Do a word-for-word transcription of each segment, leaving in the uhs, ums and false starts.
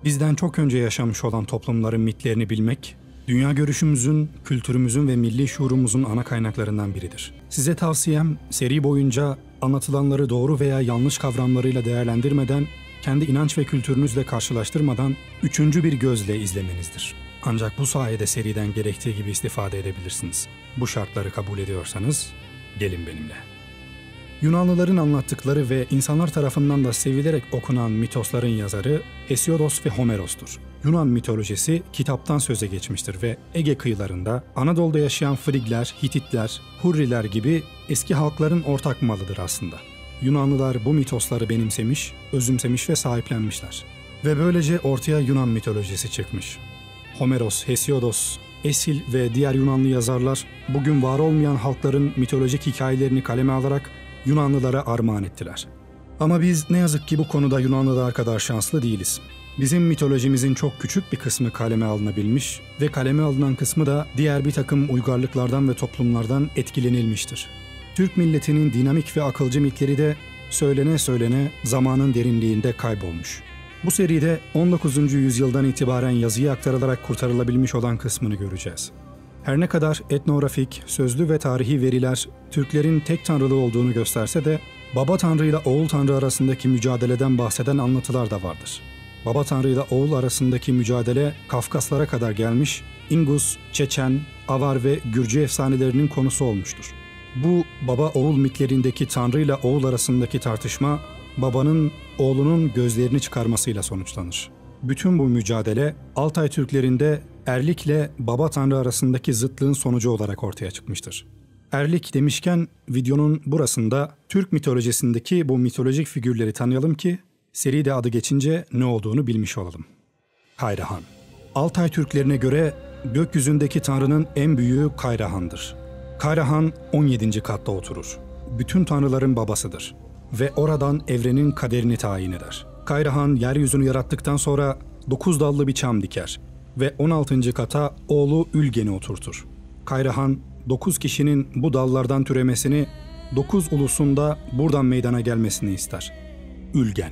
Bizden çok önce yaşamış olan toplumların mitlerini bilmek, dünya görüşümüzün, kültürümüzün ve milli şuurumuzun ana kaynaklarından biridir. Size tavsiyem, seri boyunca anlatılanları doğru veya yanlış kavramlarıyla değerlendirmeden, kendi inanç ve kültürünüzle karşılaştırmadan üçüncü bir gözle izlemenizdir. Ancak bu sayede seriden gerektiği gibi istifade edebilirsiniz. Bu şartları kabul ediyorsanız, gelin benimle. Yunanlıların anlattıkları ve insanlar tarafından da sevilerek okunan mitosların yazarı Hesiodos ve Homeros'tur. Yunan mitolojisi kitaptan söze geçmiştir ve Ege kıyılarında Anadolu'da yaşayan Frigler, Hititler, Hurriler gibi eski halkların ortak malıdır aslında. Yunanlılar bu mitosları benimsemiş, özümsemiş ve sahiplenmişler. Ve böylece ortaya Yunan mitolojisi çıkmış. Homeros, Hesiodos, Esil ve diğer Yunanlı yazarlar bugün var olmayan halkların mitolojik hikayelerini kaleme alarak Yunanlılara armağan ettiler. Ama biz ne yazık ki bu konuda Yunanlılar kadar şanslı değiliz. Bizim mitolojimizin çok küçük bir kısmı kaleme alınabilmiş ve kaleme alınan kısmı da diğer bir takım uygarlıklardan ve toplumlardan etkilenilmiştir. Türk milletinin dinamik ve akılcı mitleri de söylene söylene zamanın derinliğinde kaybolmuş. Bu seride on dokuzuncu yüzyıldan itibaren yazıya aktarılarak kurtarılabilmiş olan kısmını göreceğiz. Her ne kadar etnografik, sözlü ve tarihi veriler Türklerin tek tanrılı olduğunu gösterse de Baba Tanrı ile Oğul Tanrı arasındaki mücadeleden bahseden anlatılar da vardır. Baba Tanrı ile Oğul arasındaki mücadele Kafkaslara kadar gelmiş, İngus, Çeçen, Avar ve Gürcü efsanelerinin konusu olmuştur. Bu baba-oğul mitlerindeki Tanrı ile Oğul arasındaki tartışma, babanın oğlunun gözlerini çıkarmasıyla sonuçlanır. Bütün bu mücadele Altay Türklerinde erlikle baba tanrı arasındaki zıtlığın sonucu olarak ortaya çıkmıştır. Erlik demişken videonun burasında Türk mitolojisindeki bu mitolojik figürleri tanıyalım ki seride adı geçince ne olduğunu bilmiş olalım. Kayrahan. Altay Türklerine göre gökyüzündeki tanrının en büyüğü Kayrahan'dır. Kayrahan on yedinci katta oturur. Bütün tanrıların babasıdır ve oradan evrenin kaderini tayin eder. Kayrahan yeryüzünü yarattıktan sonra dokuz dallı bir çam diker ve on altıncı kata oğlu Ülgen'i oturtur. Kayrahan dokuz kişinin bu dallardan türemesini, dokuz ulusun da buradan meydana gelmesini ister. Ülgen.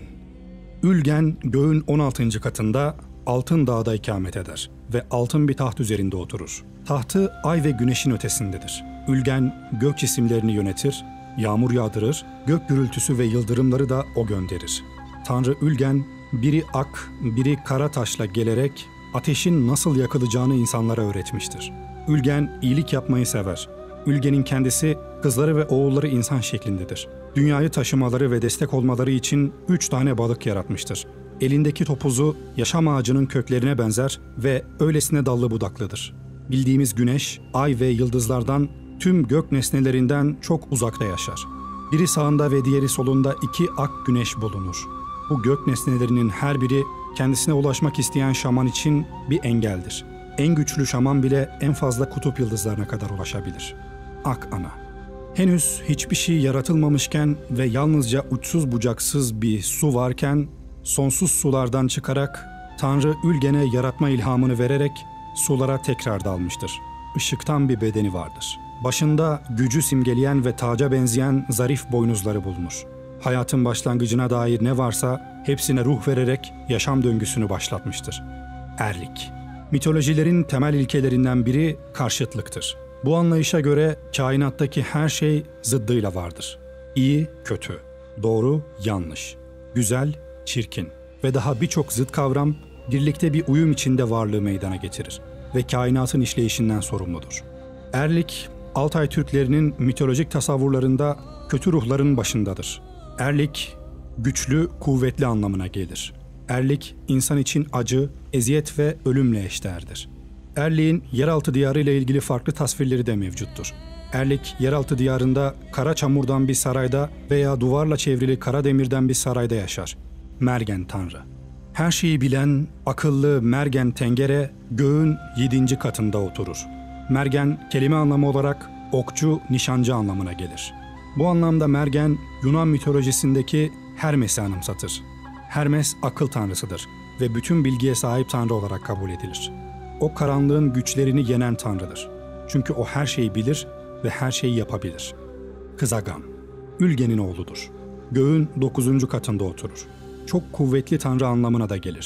Ülgen göğün on altıncı katında Altın Dağ'da ikamet eder ve altın bir taht üzerinde oturur. Tahtı ay ve güneşin ötesindedir. Ülgen gök cisimlerini yönetir, yağmur yağdırır, gök gürültüsü ve yıldırımları da o gönderir. Tanrı Ülgen, biri ak, biri kara taşla gelerek ateşin nasıl yakılacağını insanlara öğretmiştir. Ülgen iyilik yapmayı sever. Ülgen'in kendisi, kızları ve oğulları insan şeklindedir. Dünyayı taşımaları ve destek olmaları için üç tane balık yaratmıştır. Elindeki topuzu yaşam ağacının köklerine benzer ve öylesine dallı budaklıdır. Bildiğimiz güneş, ay ve yıldızlardan, tüm gök nesnelerinden çok uzakta yaşar. Biri sağında ve diğeri solunda iki ak güneş bulunur. Bu gök nesnelerinin her biri kendisine ulaşmak isteyen şaman için bir engeldir. En güçlü şaman bile en fazla kutup yıldızlarına kadar ulaşabilir. Ak Ana. Henüz hiçbir şey yaratılmamışken ve yalnızca uçsuz bucaksız bir su varken, sonsuz sulardan çıkarak Tanrı Ülgen'e yaratma ilhamını vererek sulara tekrar dalmıştır. Işıktan bir bedeni vardır. Başında gücü simgeleyen ve taca benzeyen zarif boynuzları bulunur. Hayatın başlangıcına dair ne varsa hepsine ruh vererek yaşam döngüsünü başlatmıştır. Erlik. Mitolojilerin temel ilkelerinden biri karşıtlıktır. Bu anlayışa göre kainattaki her şey zıddıyla vardır. İyi, kötü, doğru, yanlış, güzel, çirkin ve daha birçok zıt kavram birlikte bir uyum içinde varlığı meydana getirir ve kainatın işleyişinden sorumludur. Erlik, Altay Türklerinin mitolojik tasavvurlarında kötü ruhların başındadır. Erlik, güçlü, kuvvetli anlamına gelir. Erlik, insan için acı, eziyet ve ölümle eşdeğerdir. Erlik'in yeraltı diyarı ile ilgili farklı tasvirleri de mevcuttur. Erlik, yeraltı diyarında kara çamurdan bir sarayda veya duvarla çevrili kara demirden bir sarayda yaşar. Mergen Tanrı. Her şeyi bilen, akıllı Mergen Tengere göğün yedinci katında oturur. Mergen, kelime anlamı olarak okçu, nişancı anlamına gelir. Bu anlamda Mergen, Yunan mitolojisindeki Hermes'i anımsatır. Hermes akıl tanrısıdır ve bütün bilgiye sahip tanrı olarak kabul edilir. O karanlığın güçlerini yenen tanrıdır. Çünkü o her şeyi bilir ve her şeyi yapabilir. Kızagan, Ülgen'in oğludur. Göğün dokuzuncu katında oturur. Çok kuvvetli tanrı anlamına da gelir.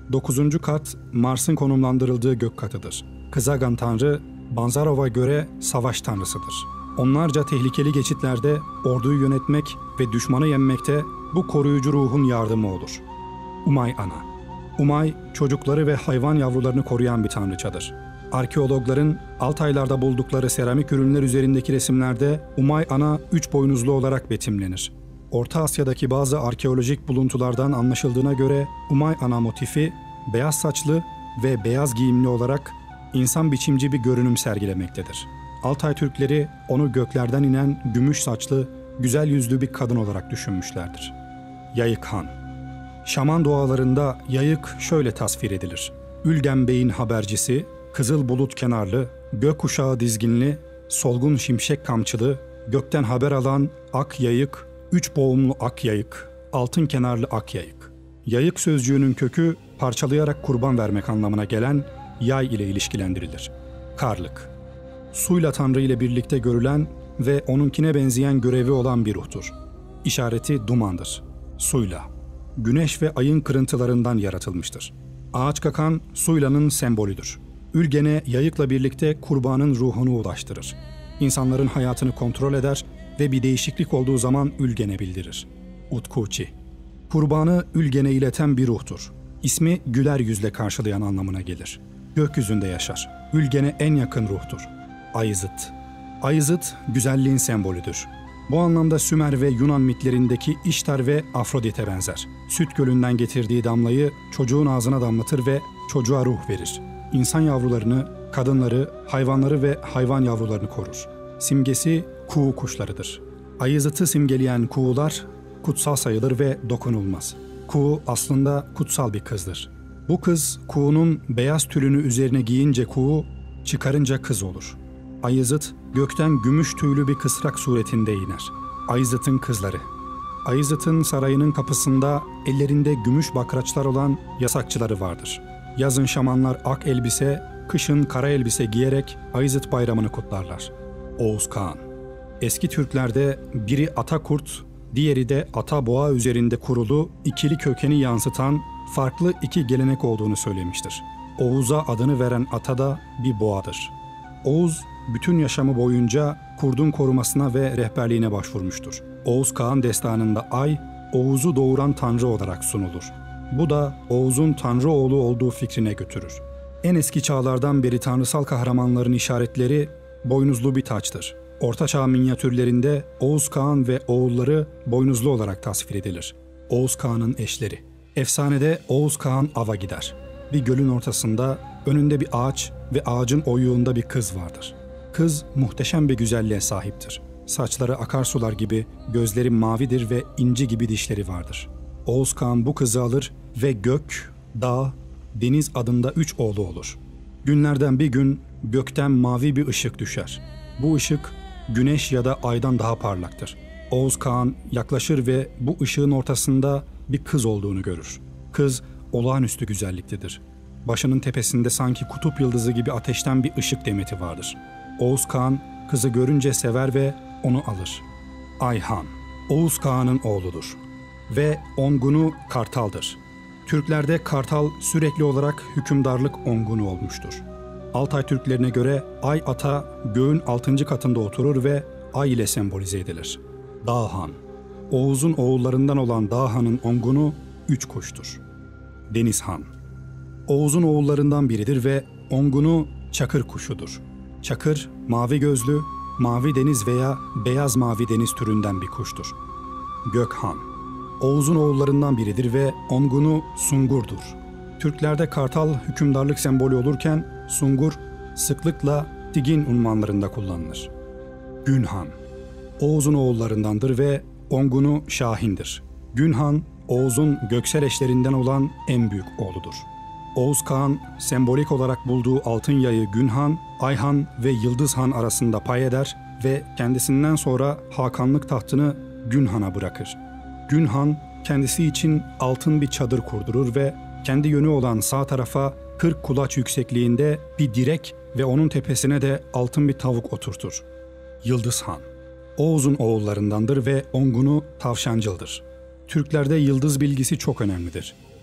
Dokuzuncu kat Mars'ın konumlandırıldığı gök katıdır. Kızagan tanrı, Banzarov'a göre savaş tanrısıdır. Onlarca tehlikeli geçitlerde orduyu yönetmek ve düşmanı yenmekte bu koruyucu ruhun yardımı olur. Umay Ana. Umay, çocukları ve hayvan yavrularını koruyan bir tanrıçadır. Arkeologların Altaylar'da buldukları seramik ürünler üzerindeki resimlerde Umay Ana üç boynuzlu olarak betimlenir. Orta Asya'daki bazı arkeolojik buluntulardan anlaşıldığına göre Umay Ana motifi beyaz saçlı ve beyaz giyimli olarak insan biçimci bir görünüm sergilemektedir. Altay Türkleri onu göklerden inen gümüş saçlı, güzel yüzlü bir kadın olarak düşünmüşlerdir. Yayık Han. Şaman dualarında yayık şöyle tasvir edilir. Ülgen Bey'in habercisi, kızıl bulut kenarlı, gökkuşağı dizginli, solgun şimşek kamçılı, gökten haber alan ak yayık, üç boğumlu ak yayık, altın kenarlı ak yayık. Yayık sözcüğünün kökü parçalayarak kurban vermek anlamına gelen yay ile ilişkilendirilir. Karlık. Suyla Tanrı ile birlikte görülen ve onunkine benzeyen görevi olan bir ruhtur. İşareti dumandır. Suyla. Güneş ve ayın kırıntılarından yaratılmıştır. Ağaç kakan Suyla'nın sembolüdür. Ülgene yayıkla birlikte kurbanın ruhunu ulaştırır. İnsanların hayatını kontrol eder ve bir değişiklik olduğu zaman Ülgen'e bildirir. Utkuçi. Kurbanı Ülgen'e ileten bir ruhtur. İsmi güler yüzle karşılayan anlamına gelir. Gökyüzünde yaşar. Ülgen'e en yakın ruhtur. Ayızıt. Ayızıt, güzelliğin sembolüdür. Bu anlamda Sümer ve Yunan mitlerindeki İştar ve Afrodit'e benzer. Süt gölünden getirdiği damlayı çocuğun ağzına damlatır ve çocuğa ruh verir. İnsan yavrularını, kadınları, hayvanları ve hayvan yavrularını korur. Simgesi kuğu kuşlarıdır. Ayızıt'ı simgeleyen kuğular kutsal sayılır ve dokunulmaz. Kuğu aslında kutsal bir kızdır. Bu kız kuğunun beyaz tülünü üzerine giyince kuğu, çıkarınca kız olur. Ayızıt gökten gümüş tüylü bir kısrak suretinde iner. Ayızıt'ın kızları. Ayızıt'ın sarayının kapısında ellerinde gümüş bakraçlar olan yasakçıları vardır. Yazın şamanlar ak elbise, kışın kara elbise giyerek Ayızıt bayramını kutlarlar. Oğuz Kağan. Eski Türklerde biri ata kurt, diğeri de ata boğa üzerinde kurulu ikili kökeni yansıtan farklı iki gelenek olduğunu söylemiştir. Oğuz'a adını veren ata da bir boğadır. Oğuz, bütün yaşamı boyunca kurdun korumasına ve rehberliğine başvurmuştur. Oğuz Kağan destanında ay, Oğuz'u doğuran tanrı olarak sunulur. Bu da Oğuz'un tanrı oğlu olduğu fikrine götürür. En eski çağlardan beri tanrısal kahramanların işaretleri boynuzlu bir taçtır. Orta Çağ minyatürlerinde Oğuz Kağan ve oğulları boynuzlu olarak tasvir edilir. Oğuz Kağan'ın eşleri. Efsanede Oğuz Kağan ava gider. Bir gölün ortasında önünde bir ağaç ve ağacın oyuğunda bir kız vardır. Kız muhteşem bir güzelliğe sahiptir. Saçları akarsular gibi, gözleri mavidir ve inci gibi dişleri vardır. Oğuz Kağan bu kızı alır ve gök, dağ, deniz adında üç oğlu olur. Günlerden bir gün gökten mavi bir ışık düşer. Bu ışık güneş ya da aydan daha parlaktır. Oğuz Kağan yaklaşır ve bu ışığın ortasında bir kız olduğunu görür. Kız olağanüstü güzelliktedir. Başının tepesinde sanki kutup yıldızı gibi ateşten bir ışık demeti vardır. Oğuz Kağan kızı görünce sever ve onu alır. Ayhan, Oğuz Kağan'ın oğludur ve ongunu kartaldır. Türklerde kartal sürekli olarak hükümdarlık ongunu olmuştur. Altay Türklerine göre ay ata göğün altıncı katında oturur ve ay ile sembolize edilir. Dağhan, Oğuz'un oğullarından olan Dağhan'ın ongunu üç kuştur. Denizhan, Oğuz'un oğullarından biridir ve ongunu çakır kuşudur. Çakır, mavi gözlü, mavi deniz veya beyaz mavi deniz türünden bir kuştur. Gökhan, Oğuz'un oğullarından biridir ve ongunu sungurdur. Türklerde kartal hükümdarlık sembolü olurken sungur sıklıkla Tigin unvanlarında kullanılır. Günhan, Oğuz'un oğullarındandır ve ongunu Şahin'dir. Günhan, Oğuz'un göksel eşlerinden olan en büyük oğludur. Oğuz Kağan sembolik olarak bulduğu altın yayı Günhan, Ayhan ve Yıldız Han arasında pay eder ve kendisinden sonra hakanlık tahtını Günhan'a bırakır. Günhan kendisi için altın bir çadır kurdurur ve kendi yönü olan sağ tarafa kırk kulaç yüksekliğinde bir direk ve onun tepesine de altın bir tavuk oturtur. Yıldız Han, Oğuz'un oğullarındandır ve ongunu Tavşancıl'dır. Türklerde yıldız bilgisi çok önemlidir.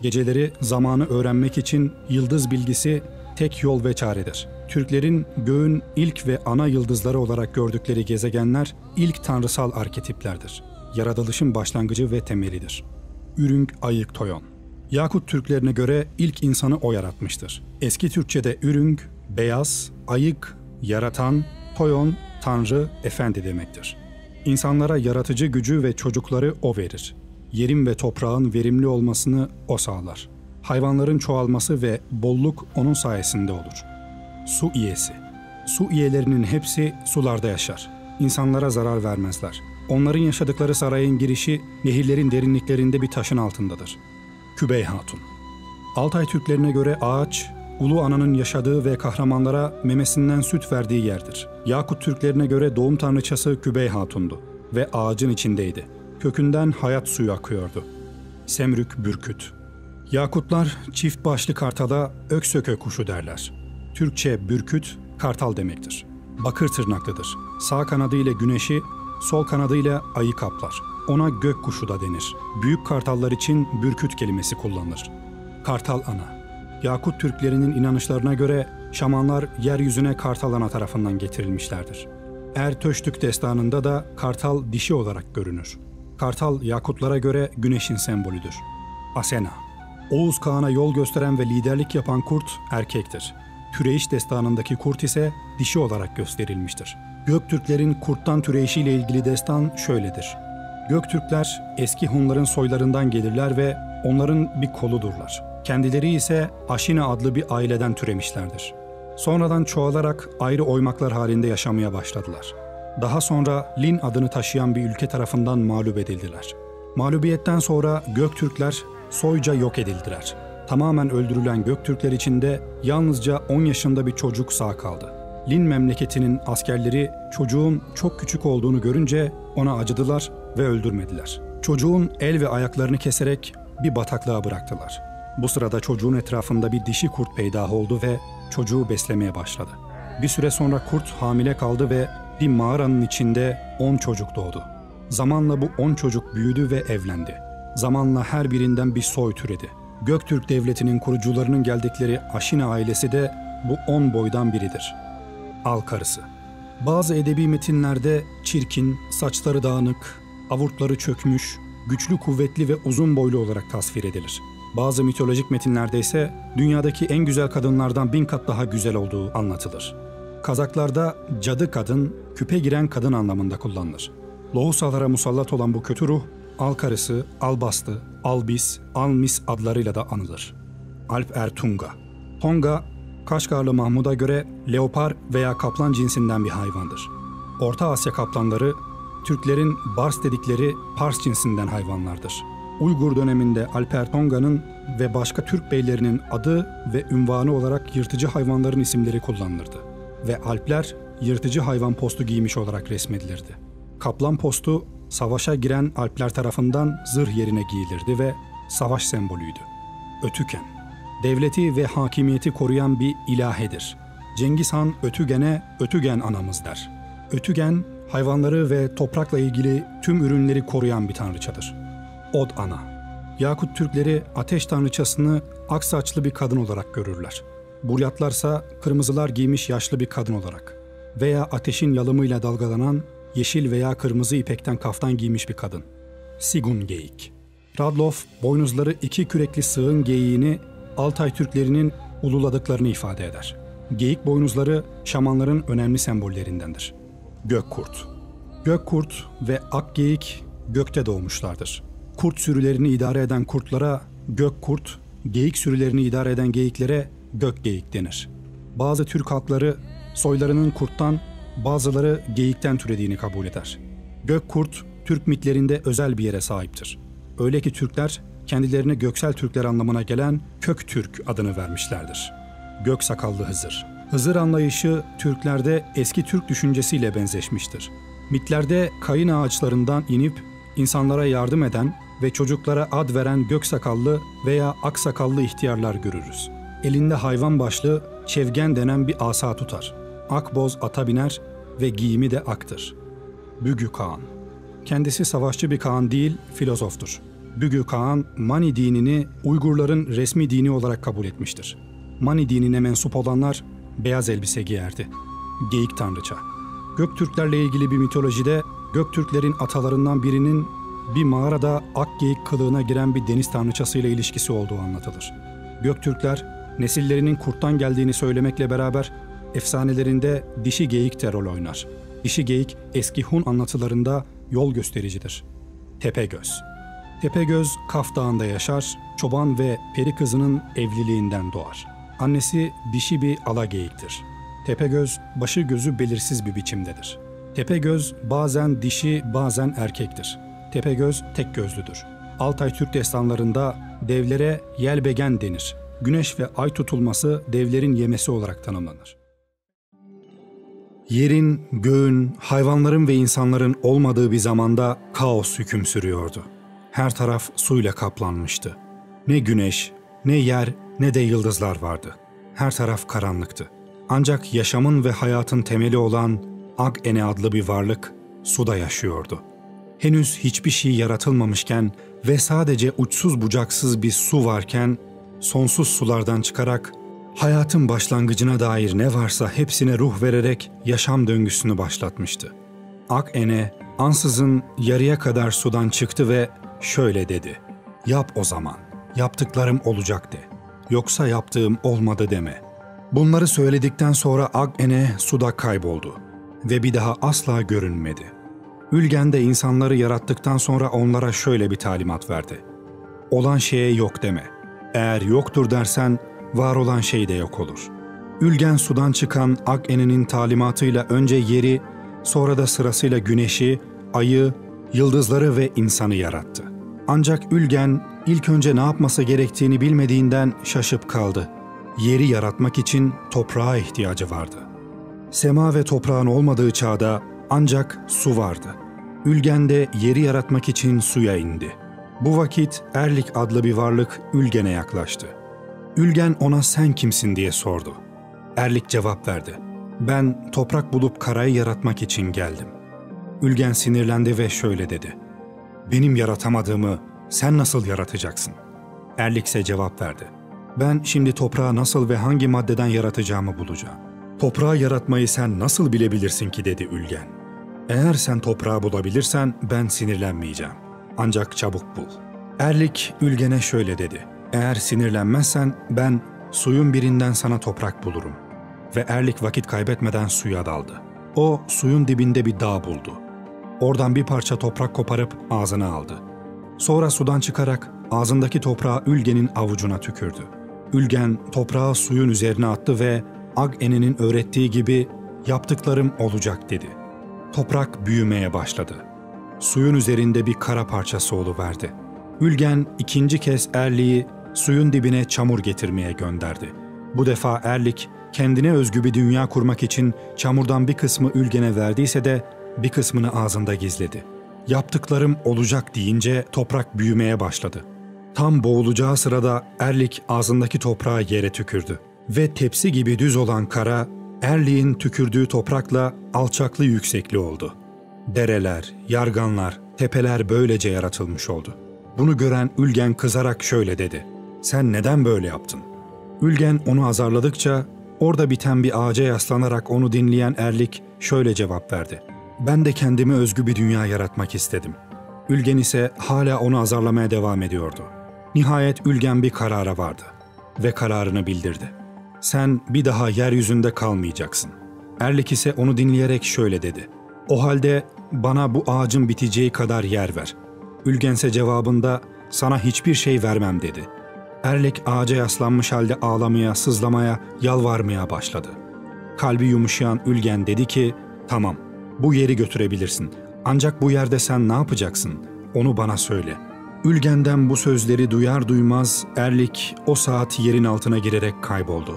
Geceleri zamanı öğrenmek için yıldız bilgisi tek yol ve çaredir. Türklerin göğün ilk ve ana yıldızları olarak gördükleri gezegenler ilk tanrısal arketiplerdir. Yaratılışın başlangıcı ve temelidir. Ürünk, Ayık, Toyon. Yakut Türklerine göre ilk insanı o yaratmıştır. Eski Türkçe'de ürünk, beyaz, ayık, yaratan, toyon, tanrı, efendi demektir. İnsanlara yaratıcı gücü ve çocukları o verir. Yerin ve toprağın verimli olmasını o sağlar. Hayvanların çoğalması ve bolluk onun sayesinde olur. Su iyesi. Su iyelerinin hepsi sularda yaşar. İnsanlara zarar vermezler. Onların yaşadıkları sarayın girişi nehirlerin derinliklerinde bir taşın altındadır. Kübey Hatun. Altay Türklerine göre ağaç, Ulu Ana'nın yaşadığı ve kahramanlara memesinden süt verdiği yerdir. Yakut Türklerine göre doğum tanrıçası Kübey Hatun'du ve ağacın içindeydi. Kökünden hayat suyu akıyordu. Semrük, Bürküt. Yakutlar çift başlı kartala öksökö kuşu derler. Türkçe bürküt, kartal demektir. Bakır tırnaklıdır. Sağ kanadıyla güneşi, sol kanadıyla ayı kaplar. Ona gök kuşu da denir. Büyük kartallar için bürküt kelimesi kullanılır. Kartal Ana. Yakut Türklerinin inanışlarına göre şamanlar yeryüzüne Kartal Ana tarafından getirilmişlerdir. Ertöştük destanında da kartal dişi olarak görünür. Kartal Yakutlara göre güneşin sembolüdür. Asena. Oğuz Kağan'a yol gösteren ve liderlik yapan kurt erkektir. Türeyiş destanındaki kurt ise dişi olarak gösterilmiştir. Göktürklerin kurttan türeyişiyle ilgili destan şöyledir. Göktürkler eski Hunların soylarından gelirler ve onların bir koludurlar. Kendileri ise Aşina adlı bir aileden türemişlerdir. Sonradan çoğalarak ayrı oymaklar halinde yaşamaya başladılar. Daha sonra Lin adını taşıyan bir ülke tarafından mağlup edildiler. Mağlubiyetten sonra Göktürkler soyca yok edildiler. Tamamen öldürülen Göktürkler içinde yalnızca on yaşında bir çocuk sağ kaldı. Lin memleketinin askerleri çocuğun çok küçük olduğunu görünce ona acıdılar ve öldürmediler. Çocuğun el ve ayaklarını keserek bir bataklığa bıraktılar. Bu sırada çocuğun etrafında bir dişi kurt peydah oldu ve çocuğu beslemeye başladı. Bir süre sonra kurt hamile kaldı ve bir mağaranın içinde on çocuk doğdu. Zamanla bu on çocuk büyüdü ve evlendi. Zamanla her birinden bir soy türedi. Göktürk Devleti'nin kurucularının geldikleri Aşina ailesi de bu on boydan biridir. Al karısı. Bazı edebi metinlerde çirkin, saçları dağınık, avurtları çökmüş, güçlü, kuvvetli ve uzun boylu olarak tasvir edilir. Bazı mitolojik metinlerde ise dünyadaki en güzel kadınlardan bin kat daha güzel olduğu anlatılır. Kazaklarda cadı kadın, küpe giren kadın anlamında kullanılır. Lohusalara musallat olan bu kötü ruh, al karısı, albastı, albis, almis adlarıyla da anılır. Alp Er Tunga. Tonga, Kaşgarlı Mahmud'a göre leopar veya kaplan cinsinden bir hayvandır. Orta Asya kaplanları, Türklerin Bars dedikleri Pars cinsinden hayvanlardır. Uygur döneminde Alper Tonga'nın ve başka Türk beylerinin adı ve ünvanı olarak yırtıcı hayvanların isimleri kullanılırdı. Ve Alpler yırtıcı hayvan postu giymiş olarak resmedilirdi. Kaplan postu savaşa giren Alpler tarafından zırh yerine giyilirdi ve savaş sembolüydü. Ötüken, devleti ve hakimiyeti koruyan bir ilahedir. Cengiz Han Ötügen'e Ötügen anamız der. Ötügen, hayvanları ve toprakla ilgili tüm ürünleri koruyan bir tanrıçadır. Od Ana. Yakut Türkleri ateş tanrıçasını ak saçlı bir kadın olarak görürler. Buryatlarsa kırmızılar giymiş yaşlı bir kadın olarak veya ateşin yalımıyla dalgalanan yeşil veya kırmızı ipekten kaftan giymiş bir kadın. Sigun Geyik. Radloff, boynuzları iki kürekli sığın geyiğini Altay Türklerinin ululadıklarını ifade eder. Geyik boynuzları şamanların önemli sembollerindendir. Gökkurt. Gökkurt ve Akgeyik gökte doğmuşlardır. Kurt sürülerini idare eden kurtlara gökkurt, geyik sürülerini idare eden geyiklere gökgeyik denir. Bazı Türk halkları soylarının kurttan, bazıları geyikten türediğini kabul eder. Gökkurt, Türk mitlerinde özel bir yere sahiptir. Öyle ki Türkler kendilerine Göksel Türkler anlamına gelen Köktürk adını vermişlerdir. Gök sakallı Hızır. Hızır anlayışı Türklerde eski Türk düşüncesiyle benzeşmiştir. Mitlerde kayın ağaçlarından inip insanlara yardım eden ve çocuklara ad veren göksakallı veya aksakallı ihtiyarlar görürüz. Elinde hayvan başlı çevgen denen bir asa tutar. Akboz ata biner ve giyimi de aktır. Bügü Kağan. Kendisi savaşçı bir kağan değil, filozoftur. Bügü Kağan, Mani dinini Uygurların resmi dini olarak kabul etmiştir. Mani dinine mensup olanlar beyaz elbise giyerdi. Geyik tanrıça. Göktürklerle ilgili bir mitolojide Göktürklerin atalarından birinin bir mağarada ak geyik kılığına giren bir deniz tanrıçasıyla ilişkisi olduğu anlatılır. Göktürkler nesillerinin kurttan geldiğini söylemekle beraber efsanelerinde dişi geyik de rol oynar. Dişi geyik eski Hun anlatılarında yol göstericidir. Tepegöz. Tepegöz Kaf Dağı'nda yaşar, çoban ve peri kızının evliliğinden doğar. Annesi dişi bir ala geyiktir. Tepegöz başı gözü belirsiz bir biçimdedir. Tepegöz bazen dişi bazen erkektir. Tepegöz tek gözlüdür. Altay Türk destanlarında devlere yelbegen denir. Güneş ve ay tutulması devlerin yemesi olarak tanımlanır. Yerin, göğün, hayvanların ve insanların olmadığı bir zamanda kaos hüküm sürüyordu. Her taraf suyla kaplanmıştı. Ne güneş, ne yer, ne de yıldızlar vardı. Her taraf karanlıktı. Ancak yaşamın ve hayatın temeli olan Ag-Ene adlı bir varlık suda yaşıyordu. Henüz hiçbir şey yaratılmamışken ve sadece uçsuz bucaksız bir su varken, sonsuz sulardan çıkarak hayatın başlangıcına dair ne varsa hepsine ruh vererek yaşam döngüsünü başlatmıştı. Ag-Ene ansızın yarıya kadar sudan çıktı ve şöyle dedi: "Yap o zaman, yaptıklarım olacak de, yoksa yaptığım olmadı deme." Bunları söyledikten sonra Ag-Ene suda kayboldu ve bir daha asla görünmedi. Ülgen de insanları yarattıktan sonra onlara şöyle bir talimat verdi: "Olan şeye yok deme. Eğer yoktur dersen var olan şey de yok olur." Ülgen sudan çıkan Ag-Ene'nin talimatıyla önce yeri, sonra da sırasıyla güneşi, ayı, yıldızları ve insanı yarattı. Ancak Ülgen ilk önce ne yapması gerektiğini bilmediğinden şaşıp kaldı. Yeri yaratmak için toprağa ihtiyacı vardı. Sema ve toprağın olmadığı çağda ancak su vardı. Ülgen de yeri yaratmak için suya indi. Bu vakit Erlik adlı bir varlık Ülgen'e yaklaştı. Ülgen ona "Sen kimsin?" diye sordu. Erlik cevap verdi: "Ben toprak bulup karayı yaratmak için geldim." Ülgen sinirlendi ve şöyle dedi: "Benim yaratamadığımı sen nasıl yaratacaksın?" Erlik ise cevap verdi: "Ben şimdi toprağı nasıl ve hangi maddeden yaratacağımı bulacağım." "Toprağı yaratmayı sen nasıl bilebilirsin ki?" dedi Ülgen. "Eğer sen toprağı bulabilirsen ben sinirlenmeyeceğim. Ancak çabuk bul." Erlik Ülgen'e şöyle dedi: "Eğer sinirlenmezsen ben suyun birinden sana toprak bulurum." Ve Erlik vakit kaybetmeden suya daldı. O suyun dibinde bir dağ buldu. Oradan bir parça toprak koparıp ağzına aldı. Sonra sudan çıkarak ağzındaki toprağı Ülgen'in avucuna tükürdü. Ülgen toprağı suyun üzerine attı ve Ag-Ene'nin öğrettiği gibi "Yaptıklarım olacak" dedi. Toprak büyümeye başladı. Suyun üzerinde bir kara parçası oluverdi. Ülgen ikinci kez Erlik'i suyun dibine çamur getirmeye gönderdi. Bu defa Erlik kendine özgü bir dünya kurmak için çamurdan bir kısmı Ülgen'e verdiyse de bir kısmını ağzında gizledi. "Yaptıklarım olacak" deyince toprak büyümeye başladı. Tam boğulacağı sırada Erlik ağzındaki toprağı yere tükürdü ve tepsi gibi düz olan kara, Erlik'in tükürdüğü toprakla alçaklı yüksekli oldu. Dereler, yarganlar, tepeler böylece yaratılmış oldu. Bunu gören Ülgen kızarak şöyle dedi: "Sen neden böyle yaptın?" Ülgen onu azarladıkça orada biten bir ağaca yaslanarak onu dinleyen Erlik şöyle cevap verdi: "Ben de kendime özgü bir dünya yaratmak istedim." Ülgen ise hala onu azarlamaya devam ediyordu. Nihayet Ülgen bir karara vardı ve kararını bildirdi: "Sen bir daha yeryüzünde kalmayacaksın." Erlik ise onu dinleyerek şöyle dedi: "O halde bana bu ağacın biteceği kadar yer ver." Ülgen ise cevabında "Sana hiçbir şey vermem" dedi. Erlik ağaca yaslanmış halde ağlamaya, sızlamaya, yalvarmaya başladı. Kalbi yumuşayan Ülgen dedi ki: "Tamam, bu yeri götürebilirsin. Ancak bu yerde sen ne yapacaksın? Onu bana söyle." Ülgen'den bu sözleri duyar duymaz Erlik o saat yerin altına girerek kayboldu.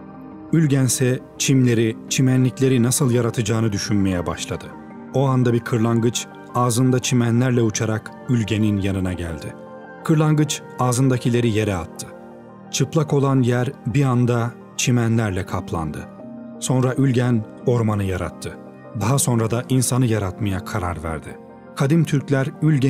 Ülgen ise çimleri, çimenlikleri nasıl yaratacağını düşünmeye başladı. O anda bir kırlangıç ağzında çimenlerle uçarak Ülgen'in yanına geldi. Kırlangıç ağzındakileri yere attı. Çıplak olan yer bir anda çimenlerle kaplandı. Sonra Ülgen ormanı yarattı. Daha sonra da insanı yaratmaya karar verdi. Kadim Türkler Ülgen'in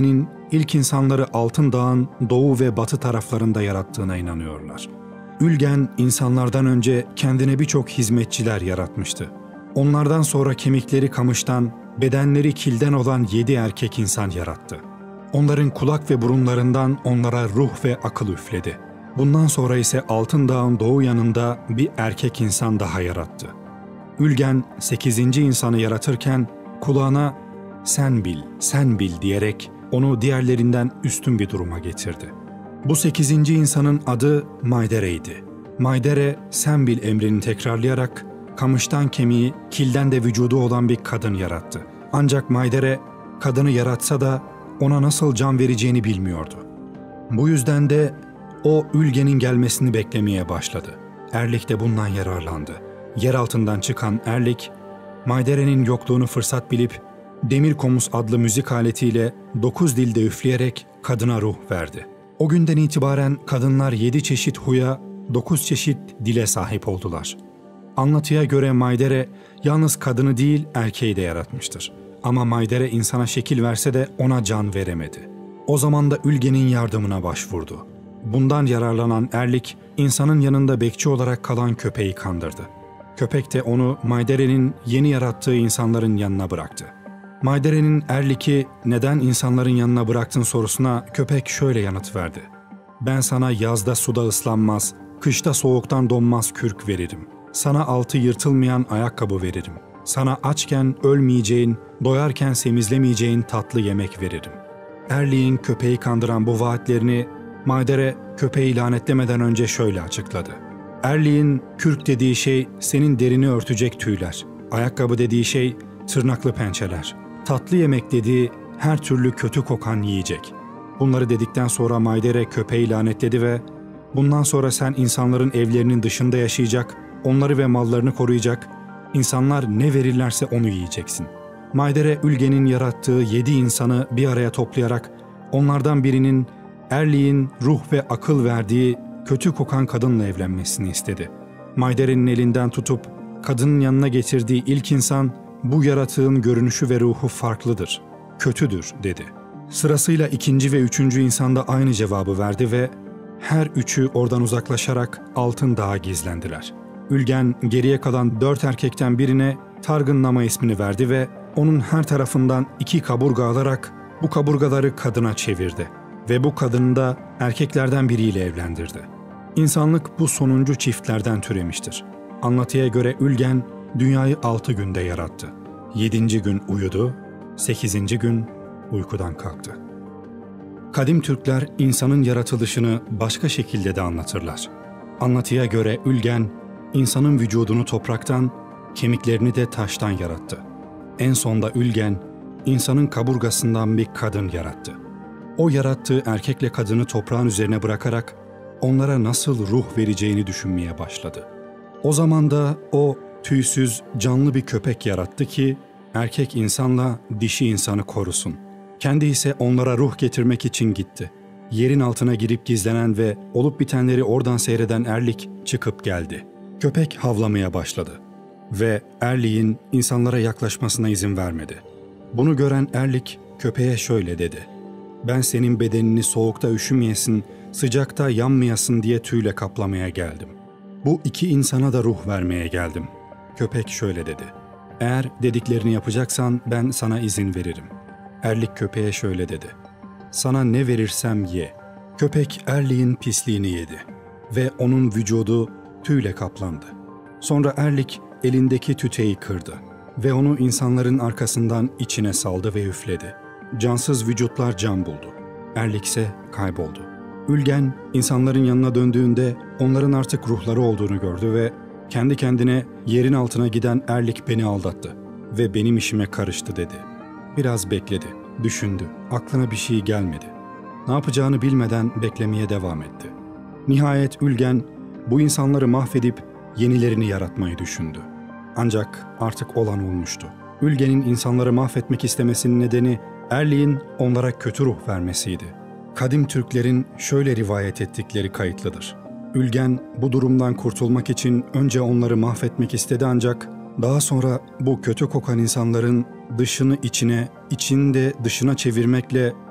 ilk insanları Altın Dağ'ın doğu ve batı taraflarında yarattığına inanıyorlar. Ülgen insanlardan önce kendine birçok hizmetçiler yaratmıştı. Onlardan sonra kemikleri kamıştan, bedenleri kilden olan yedi erkek insan yarattı. Onların kulak ve burunlarından onlara ruh ve akıl üfledi. Bundan sonra ise Altın Dağ'ın doğu yanında bir erkek insan daha yarattı. Ülgen sekizinci insanı yaratırken kulağına "Sen bil, sen bil" diyerek onu diğerlerinden üstün bir duruma getirdi. Bu sekizinci insanın adı Maydere'ydi. Maydere, "Sen bil" emrini tekrarlayarak kamıştan kemiği, kilden de vücudu olan bir kadın yarattı. Ancak Maydere, kadını yaratsa da ona nasıl can vereceğini bilmiyordu. Bu yüzden de o Ülgen'in gelmesini beklemeye başladı. Erlik de bundan yararlandı. Yer altından çıkan Erlik, Maydere'nin yokluğunu fırsat bilip Demir Komus adlı müzik aletiyle dokuz dilde üfleyerek kadına ruh verdi. O günden itibaren kadınlar yedi çeşit huya, dokuz çeşit dile sahip oldular. Anlatıya göre Maydere yalnız kadını değil erkeği de yaratmıştır. Ama Maydere insana şekil verse de ona can veremedi. O zaman da Ülgen'in yardımına başvurdu. Bundan yararlanan Erlik, insanın yanında bekçi olarak kalan köpeği kandırdı. Köpek de onu Maydere'nin yeni yarattığı insanların yanına bıraktı. Maydere'nin Erlik'i neden insanların yanına bıraktın sorusuna köpek şöyle yanıt verdi. "Ben sana yazda suda ıslanmaz, kışta soğuktan donmaz kürk veririm. Sana altı yırtılmayan ayakkabı veririm. Sana açken ölmeyeceğin, doyarken semizlemeyeceğin tatlı yemek veririm." Erlik'in köpeği kandıran bu vaatlerini Maydere köpeği lanetlemeden önce şöyle açıkladı. "Erlik'in kürk dediği şey senin derini örtecek tüyler. Ayakkabı dediği şey tırnaklı pençeler. Tatlı yemek dediği her türlü kötü kokan yiyecek." Bunları dedikten sonra Maydere köpeği lanetledi ve "Bundan sonra sen insanların evlerinin dışında yaşayacak, onları ve mallarını koruyacak, insanlar ne verirlerse onu yiyeceksin." Maydere Ülgen'in yarattığı yedi insanı bir araya toplayarak onlardan birinin Erlik'in ruh ve akıl verdiği kötü kokan kadınla evlenmesini istedi. Maydere'nin elinden tutup kadının yanına getirdiği ilk insan, "Bu yaratığın görünüşü ve ruhu farklıdır, kötüdür" dedi. Sırasıyla ikinci ve üçüncü insan da aynı cevabı verdi ve her üçü oradan uzaklaşarak Altın Dağ'a gizlendiler. Ülgen geriye kalan dört erkekten birine Targın Nama ismini verdi ve onun her tarafından iki kaburga alarak bu kaburgaları kadına çevirdi ve bu kadını da erkeklerden biriyle evlendirdi. İnsanlık bu sonuncu çiftlerden türemiştir. Anlatıya göre Ülgen dünyayı altı günde yarattı. Yedinci gün uyudu, sekizinci gün uykudan kalktı. Kadim Türkler insanın yaratılışını başka şekilde de anlatırlar. Anlatıya göre Ülgen, insanın vücudunu topraktan, kemiklerini de taştan yarattı. En sonda Ülgen, insanın kaburgasından bir kadın yarattı. O yarattığı erkekle kadını toprağın üzerine bırakarak onlara nasıl ruh vereceğini düşünmeye başladı. O zaman da o tüysüz, canlı bir köpek yarattı ki erkek insanla dişi insanı korusun. Kendi ise onlara ruh getirmek için gitti. Yerin altına girip gizlenen ve olup bitenleri oradan seyreden Erlik çıkıp geldi. Köpek havlamaya başladı ve Erlik'in insanlara yaklaşmasına izin vermedi. Bunu gören Erlik köpeğe şöyle dedi: "Ben senin bedenini soğukta üşümeyesin, sıcakta yanmayasın diye tüyle kaplamaya geldim. Bu iki insana da ruh vermeye geldim." Köpek şöyle dedi: "Eğer dediklerini yapacaksan ben sana izin veririm." Erlik köpeğe şöyle dedi: "Sana ne verirsem ye." Köpek Erlik'in pisliğini yedi ve onun vücudu tüyle kaplandı. Sonra Erlik elindeki tüteyi kırdı ve onu insanların arkasından içine saldı ve üfledi. Cansız vücutlar can buldu. Erlik ise kayboldu. Ülgen insanların yanına döndüğünde onların artık ruhları olduğunu gördü ve kendi kendine "Yerin altına giden Erlik beni aldattı ve benim işime karıştı" dedi. Biraz bekledi, düşündü, aklına bir şey gelmedi. Ne yapacağını bilmeden beklemeye devam etti. Nihayet Ülgen bu insanları mahvedip yenilerini yaratmayı düşündü. Ancak artık olan olmuştu. Ülgen'in insanları mahvetmek istemesinin nedeni Erlik'in onlara kötü ruh vermesiydi. Kadim Türklerin şöyle rivayet ettikleri kayıtlıdır. Ülgen bu durumdan kurtulmak için önce onları mahvetmek istedi ancak daha sonra bu kötü kokan insanların dışını içine, içini de dışına çevirmekle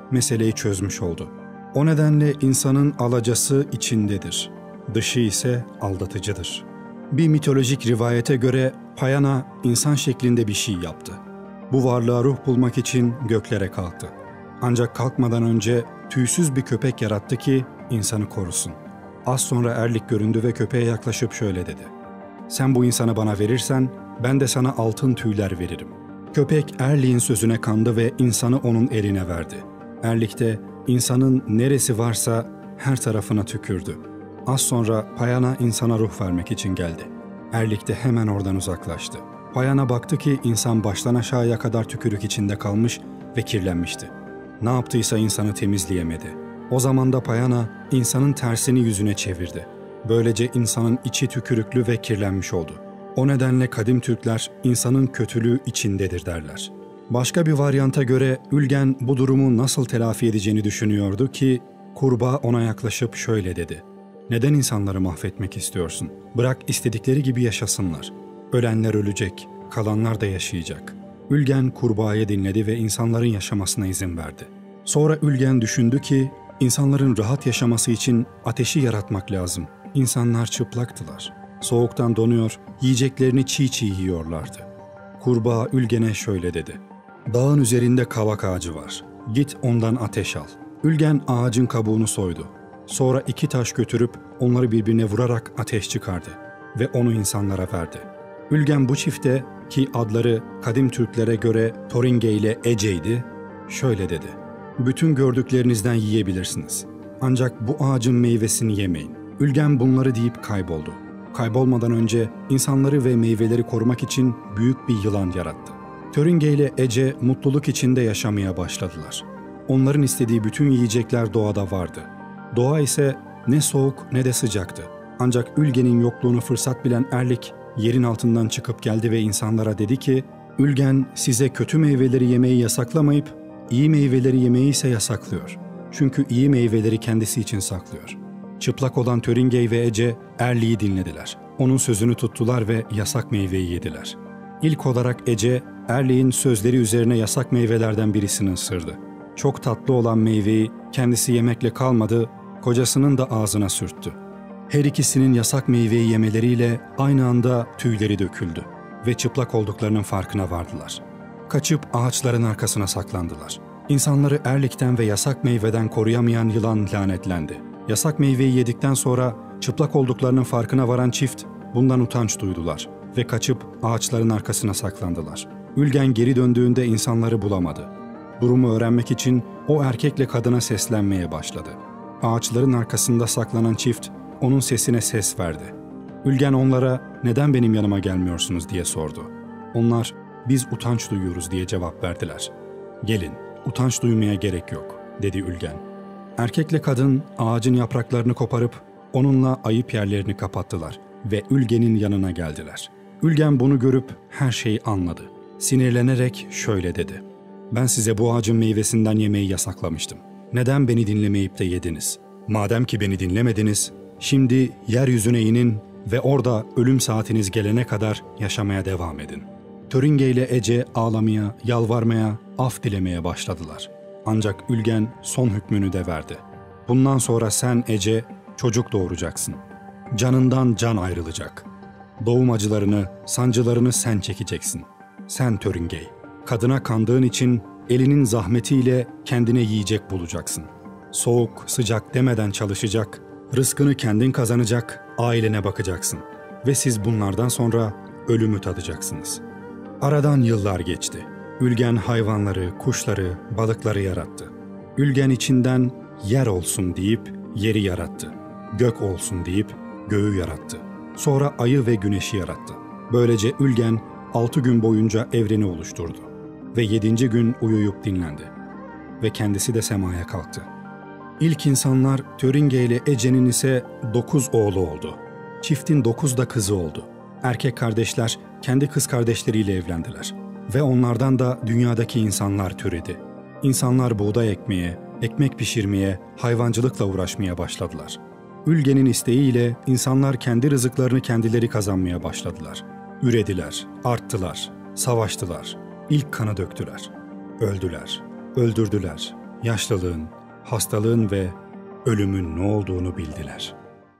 meseleyi çözmüş oldu. O nedenle insanın alacası içindedir. Dışı ise aldatıcıdır. Bir mitolojik rivayete göre Payana insan şeklinde bir şey yaptı. Bu varlığa ruh bulmak için göklere kalktı. Ancak kalkmadan önce tüysüz bir köpek yarattı ki insanı korusun. Az sonra Erlik göründü ve köpeğe yaklaşıp şöyle dedi: "Sen bu insanı bana verirsen ben de sana altın tüyler veririm." Köpek Erlik'in sözüne kandı ve insanı onun eline verdi. Erlik de insanın neresi varsa her tarafına tükürdü. Az sonra Payana insana ruh vermek için geldi. Erlik de hemen oradan uzaklaştı. Payana baktı ki insan baştan aşağıya kadar tükürük içinde kalmış ve kirlenmişti. Ne yaptıysa insanı temizleyemedi. O zaman da Payana insanın tersini yüzüne çevirdi. Böylece insanın içi tükürüklü ve kirlenmiş oldu. O nedenle kadim Türkler insanın kötülüğü içindedir derler. Başka bir varyanta göre Ülgen bu durumu nasıl telafi edeceğini düşünüyordu ki kurbağa ona yaklaşıp şöyle dedi: "Neden insanları mahvetmek istiyorsun? Bırak istedikleri gibi yaşasınlar. Ölenler ölecek, kalanlar da yaşayacak." Ülgen kurbağayı dinledi ve insanların yaşamasına izin verdi. Sonra Ülgen düşündü ki insanların rahat yaşaması için ateşi yaratmak lazım. İnsanlar çıplaktılar. Soğuktan donuyor, yiyeceklerini çiğ çiğ yiyorlardı. Kurbağa Ülgen'e şöyle dedi: "Dağın üzerinde kavak ağacı var. Git ondan ateş al." Ülgen ağacın kabuğunu soydu. Sonra iki taş götürüp onları birbirine vurarak ateş çıkardı ve onu insanlara verdi. Ülgen bu çifte, ki adları kadim Türklere göre Toringe ile Ece'ydi, şöyle dedi: "Bütün gördüklerinizden yiyebilirsiniz. Ancak bu ağacın meyvesini yemeyin." Ülgen bunları deyip kayboldu. Kaybolmadan önce insanları ve meyveleri korumak için büyük bir yılan yarattı. Toringe ile Ece mutluluk içinde yaşamaya başladılar. Onların istediği bütün yiyecekler doğada vardı. Doğa ise ne soğuk ne de sıcaktı. Ancak Ülgen'in yokluğunu fırsat bilen Erlik yerin altından çıkıp geldi ve insanlara dedi ki, "Ülgen size kötü meyveleri yemeyi yasaklamayıp iyi meyveleri yemeyi ise yasaklıyor. Çünkü iyi meyveleri kendisi için saklıyor." Çıplak olan Toringe ve Ece Erlik'i dinlediler. Onun sözünü tuttular ve yasak meyveyi yediler. İlk olarak Ece, Erlik'in sözleri üzerine yasak meyvelerden birisini ısırdı. Çok tatlı olan meyveyi kendisi yemekle kalmadı, kocasının da ağzına sürttü. Her ikisinin yasak meyveyi yemeleriyle aynı anda tüyleri döküldü ve çıplak olduklarının farkına vardılar. Kaçıp ağaçların arkasına saklandılar. İnsanları Erlik'ten ve yasak meyveden koruyamayan yılan lanetlendi. Yasak meyveyi yedikten sonra çıplak olduklarının farkına varan çift bundan utanç duydular ve kaçıp ağaçların arkasına saklandılar. Ülgen geri döndüğünde insanları bulamadı. Durumu öğrenmek için o erkekle kadına seslenmeye başladı. Ağaçların arkasında saklanan çift onun sesine ses verdi. Ülgen onlara "Neden benim yanıma gelmiyorsunuz?" diye sordu. Onlar "Biz utanç duyuyoruz." diye cevap verdiler. "Gelin, utanç duymaya gerek yok." dedi Ülgen. Erkekle kadın ağacın yapraklarını koparıp onunla ayıp yerlerini kapattılar ve Ülgen'in yanına geldiler. Ülgen bunu görüp her şeyi anladı. Sinirlenerek şöyle dedi: "Ben size bu ağacın meyvesinden yemeyi yasaklamıştım. Neden beni dinlemeyip de yediniz? Madem ki beni dinlemediniz, şimdi yeryüzüne inin ve orada ölüm saatiniz gelene kadar yaşamaya devam edin." Toringe ile Ece ağlamaya, yalvarmaya, af dilemeye başladılar. Ancak Ülgen son hükmünü de verdi. "Bundan sonra sen Ece çocuk doğuracaksın. Canından can ayrılacak. Doğum acılarını, sancılarını sen çekeceksin. Sen Toringe, kadına kandığın için elinin zahmetiyle kendine yiyecek bulacaksın. Soğuk, sıcak demeden çalışacak, rızkını kendin kazanacak, ailene bakacaksın. Ve siz bunlardan sonra ölümü tadacaksınız." Aradan yıllar geçti. Ülgen hayvanları, kuşları, balıkları yarattı. Ülgen içinden yer olsun deyip yeri yarattı. Gök olsun deyip göğü yarattı. Sonra ayı ve güneşi yarattı. Böylece Ülgen altı gün boyunca evreni oluşturdu. Ve yedinci gün uyuyup dinlendi. Ve kendisi de semaya kalktı. İlk insanlar Toringe ile Ece'nin ise dokuz oğlu oldu. Çiftin dokuz da kızı oldu. Erkek kardeşler kendi kız kardeşleriyle evlendiler. Ve onlardan da dünyadaki insanlar türedi. İnsanlar buğday ekmeye, ekmek pişirmeye, hayvancılıkla uğraşmaya başladılar. Ülgen'in isteğiyle insanlar kendi rızıklarını kendileri kazanmaya başladılar. Ürediler, arttılar, savaştılar, ilk kanı döktüler. Öldüler, öldürdüler, yaşlılığın, hastalığın ve ölümün ne olduğunu bildiler.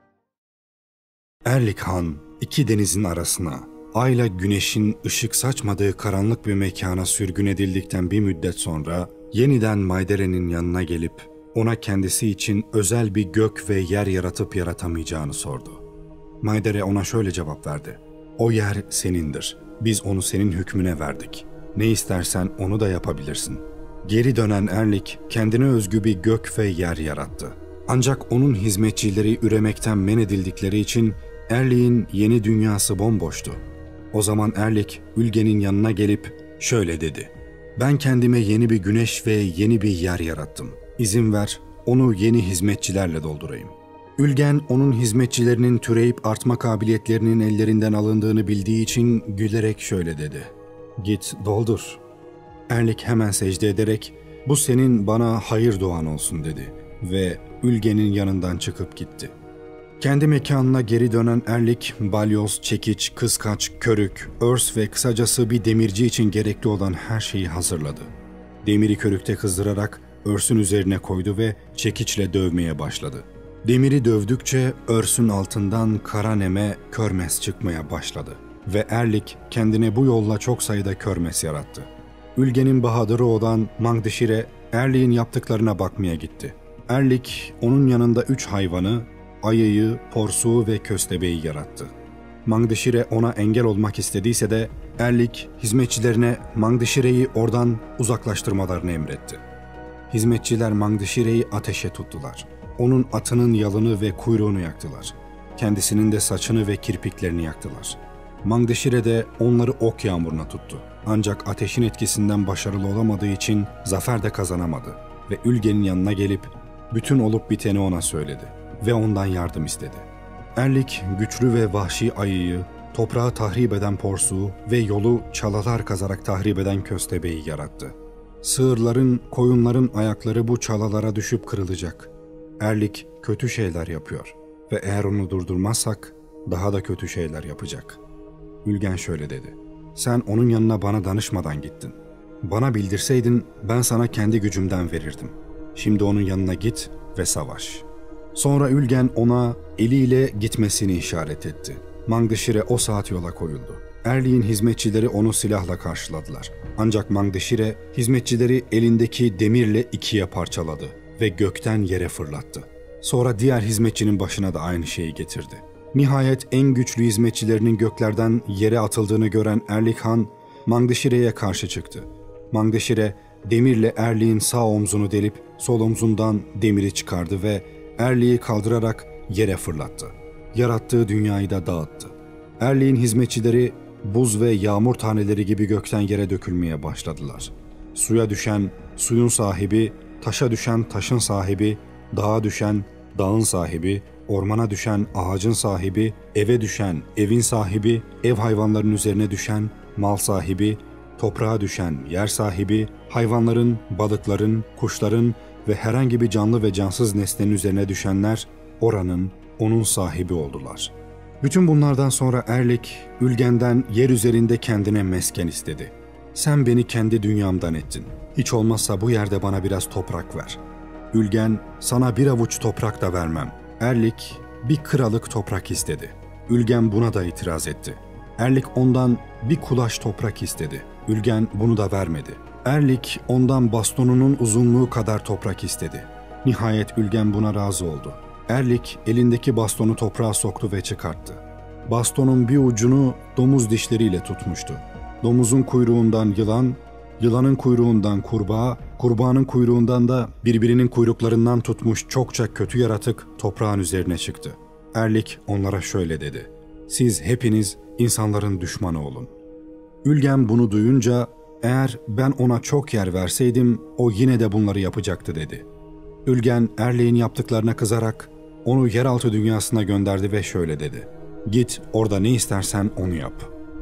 Erlik Han, iki denizin arasına, ayla güneşin ışık saçmadığı karanlık bir mekana sürgün edildikten bir müddet sonra, yeniden Maydere'nin yanına gelip, ona kendisi için özel bir gök ve yer yaratıp yaratamayacağını sordu. Maydere ona şöyle cevap verdi: "O yer senindir. Biz onu senin hükmüne verdik. Ne istersen onu da yapabilirsin." Geri dönen Erlik, kendine özgü bir gök ve yer yarattı. Ancak onun hizmetçileri üremekten men edildikleri için Erlik'in yeni dünyası bomboştu. O zaman Erlik, Ülgen'in yanına gelip şöyle dedi: "Ben kendime yeni bir güneş ve yeni bir yer yarattım. İzin ver, onu yeni hizmetçilerle doldurayım." Ülgen, onun hizmetçilerinin türeyip artma kabiliyetlerinin ellerinden alındığını bildiği için gülerek şöyle dedi: "Git doldur." Erlik hemen secde ederek, "Bu senin bana hayır duan olsun." dedi ve Ülgen'in yanından çıkıp gitti. Kendi mekanına geri dönen Erlik, balyoz, çekiç, kıskaç, körük, örs ve kısacası bir demirci için gerekli olan her şeyi hazırladı. Demiri körükte kızdırarak örsün üzerine koydu ve çekiçle dövmeye başladı. Demiri dövdükçe örsün altından kara neme, körmes çıkmaya başladı ve Erlik kendine bu yolla çok sayıda körmes yarattı. Ülgen'in bahadırı olan Mangdişire, Erlik'in yaptıklarına bakmaya gitti. Erlik, onun yanında üç hayvanı, ayıyı, porsuğu ve köstebeği yarattı. Mangdişire ona engel olmak istediyse de Erlik, hizmetçilerine Mangdişire'yi oradan uzaklaştırmalarını emretti. Hizmetçiler Mangdişire'yi ateşe tuttular. Onun atının yalını ve kuyruğunu yaktılar. Kendisinin de saçını ve kirpiklerini yaktılar. Mangdişire de onları ok yağmuruna tuttu. Ancak ateşin etkisinden başarılı olamadığı için zafer de kazanamadı ve Ülgen'in yanına gelip bütün olup biteni ona söyledi ve ondan yardım istedi. Erlik, güçlü ve vahşi ayıyı, toprağı tahrip eden porsuğu ve yolu çalalar kazarak tahrip eden köstebeği yarattı. Sığırların, koyunların ayakları bu çalalara düşüp kırılacak. Erlik kötü şeyler yapıyor ve eğer onu durdurmazsak daha da kötü şeyler yapacak. Ülgen şöyle dedi: "Sen onun yanına bana danışmadan gittin. Bana bildirseydin ben sana kendi gücümden verirdim. Şimdi onun yanına git ve savaş." Sonra Ülgen ona eliyle gitmesini işaret etti. Mangdişire o saat yola koyuldu. Erlik'in hizmetçileri onu silahla karşıladılar. Ancak Mangdişire hizmetçileri elindeki demirle ikiye parçaladı ve gökten yere fırlattı. Sonra diğer hizmetçinin başına da aynı şeyi getirdi. Nihayet en güçlü hizmetçilerinin göklerden yere atıldığını gören Erlik Han, Mangdişire'ye karşı çıktı. Mangdişire demirle Erlik'in sağ omzunu delip sol omzundan demiri çıkardı ve Erlik'i kaldırarak yere fırlattı. Yarattığı dünyayı da dağıttı. Erlik'in hizmetçileri buz ve yağmur taneleri gibi gökten yere dökülmeye başladılar. Suya düşen suyun sahibi, taşa düşen taşın sahibi, dağa düşen dağın sahibi, ormana düşen ağacın sahibi, eve düşen evin sahibi, ev hayvanlarının üzerine düşen mal sahibi, toprağa düşen yer sahibi, hayvanların, balıkların, kuşların ve herhangi bir canlı ve cansız nesnenin üzerine düşenler oranın, onun sahibi oldular. Bütün bunlardan sonra Erlik, Ülgen'den yer üzerinde kendine mesken istedi. "Sen beni kendi dünyamdan ettin. Hiç olmazsa bu yerde bana biraz toprak ver." Ülgen, "Sana bir avuç toprak da vermem." Erlik, bir kıralık toprak istedi. Ülgen buna da itiraz etti. Erlik ondan bir kulaç toprak istedi. Ülgen bunu da vermedi. Erlik ondan bastonunun uzunluğu kadar toprak istedi. Nihayet Ülgen buna razı oldu. Erlik elindeki bastonu toprağa soktu ve çıkarttı. Bastonun bir ucunu domuz dişleriyle tutmuştu. Domuzun kuyruğundan yılan, yılanın kuyruğundan kurbağa, kurbağanın kuyruğundan da birbirinin kuyruklarından tutmuş çokça kötü yaratık toprağın üzerine çıktı. Erlik onlara şöyle dedi: "Siz hepiniz insanların düşmanı olun." Ülgen bunu duyunca, "Eğer ben ona çok yer verseydim o yine de bunları yapacaktı." dedi. Ülgen Erlik'in yaptıklarına kızarak onu yeraltı dünyasına gönderdi ve şöyle dedi: "Git orada ne istersen onu yap."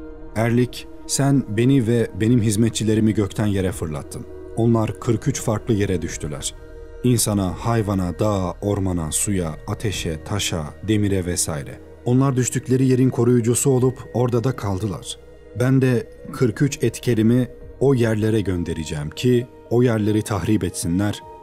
Erlik, "Sen beni ve benim hizmetçilerimi gökten yere fırlattın. Onlar kırk üç farklı yere düştüler. İnsana, hayvana, dağa, ormana, suya, ateşe, taşa, demire vesaire. Onlar düştükleri yerin koruyucusu olup orada da kaldılar. Ben de kırk üç etkerimi o yerlere göndereceğim ki o yerleri tahrip etsinler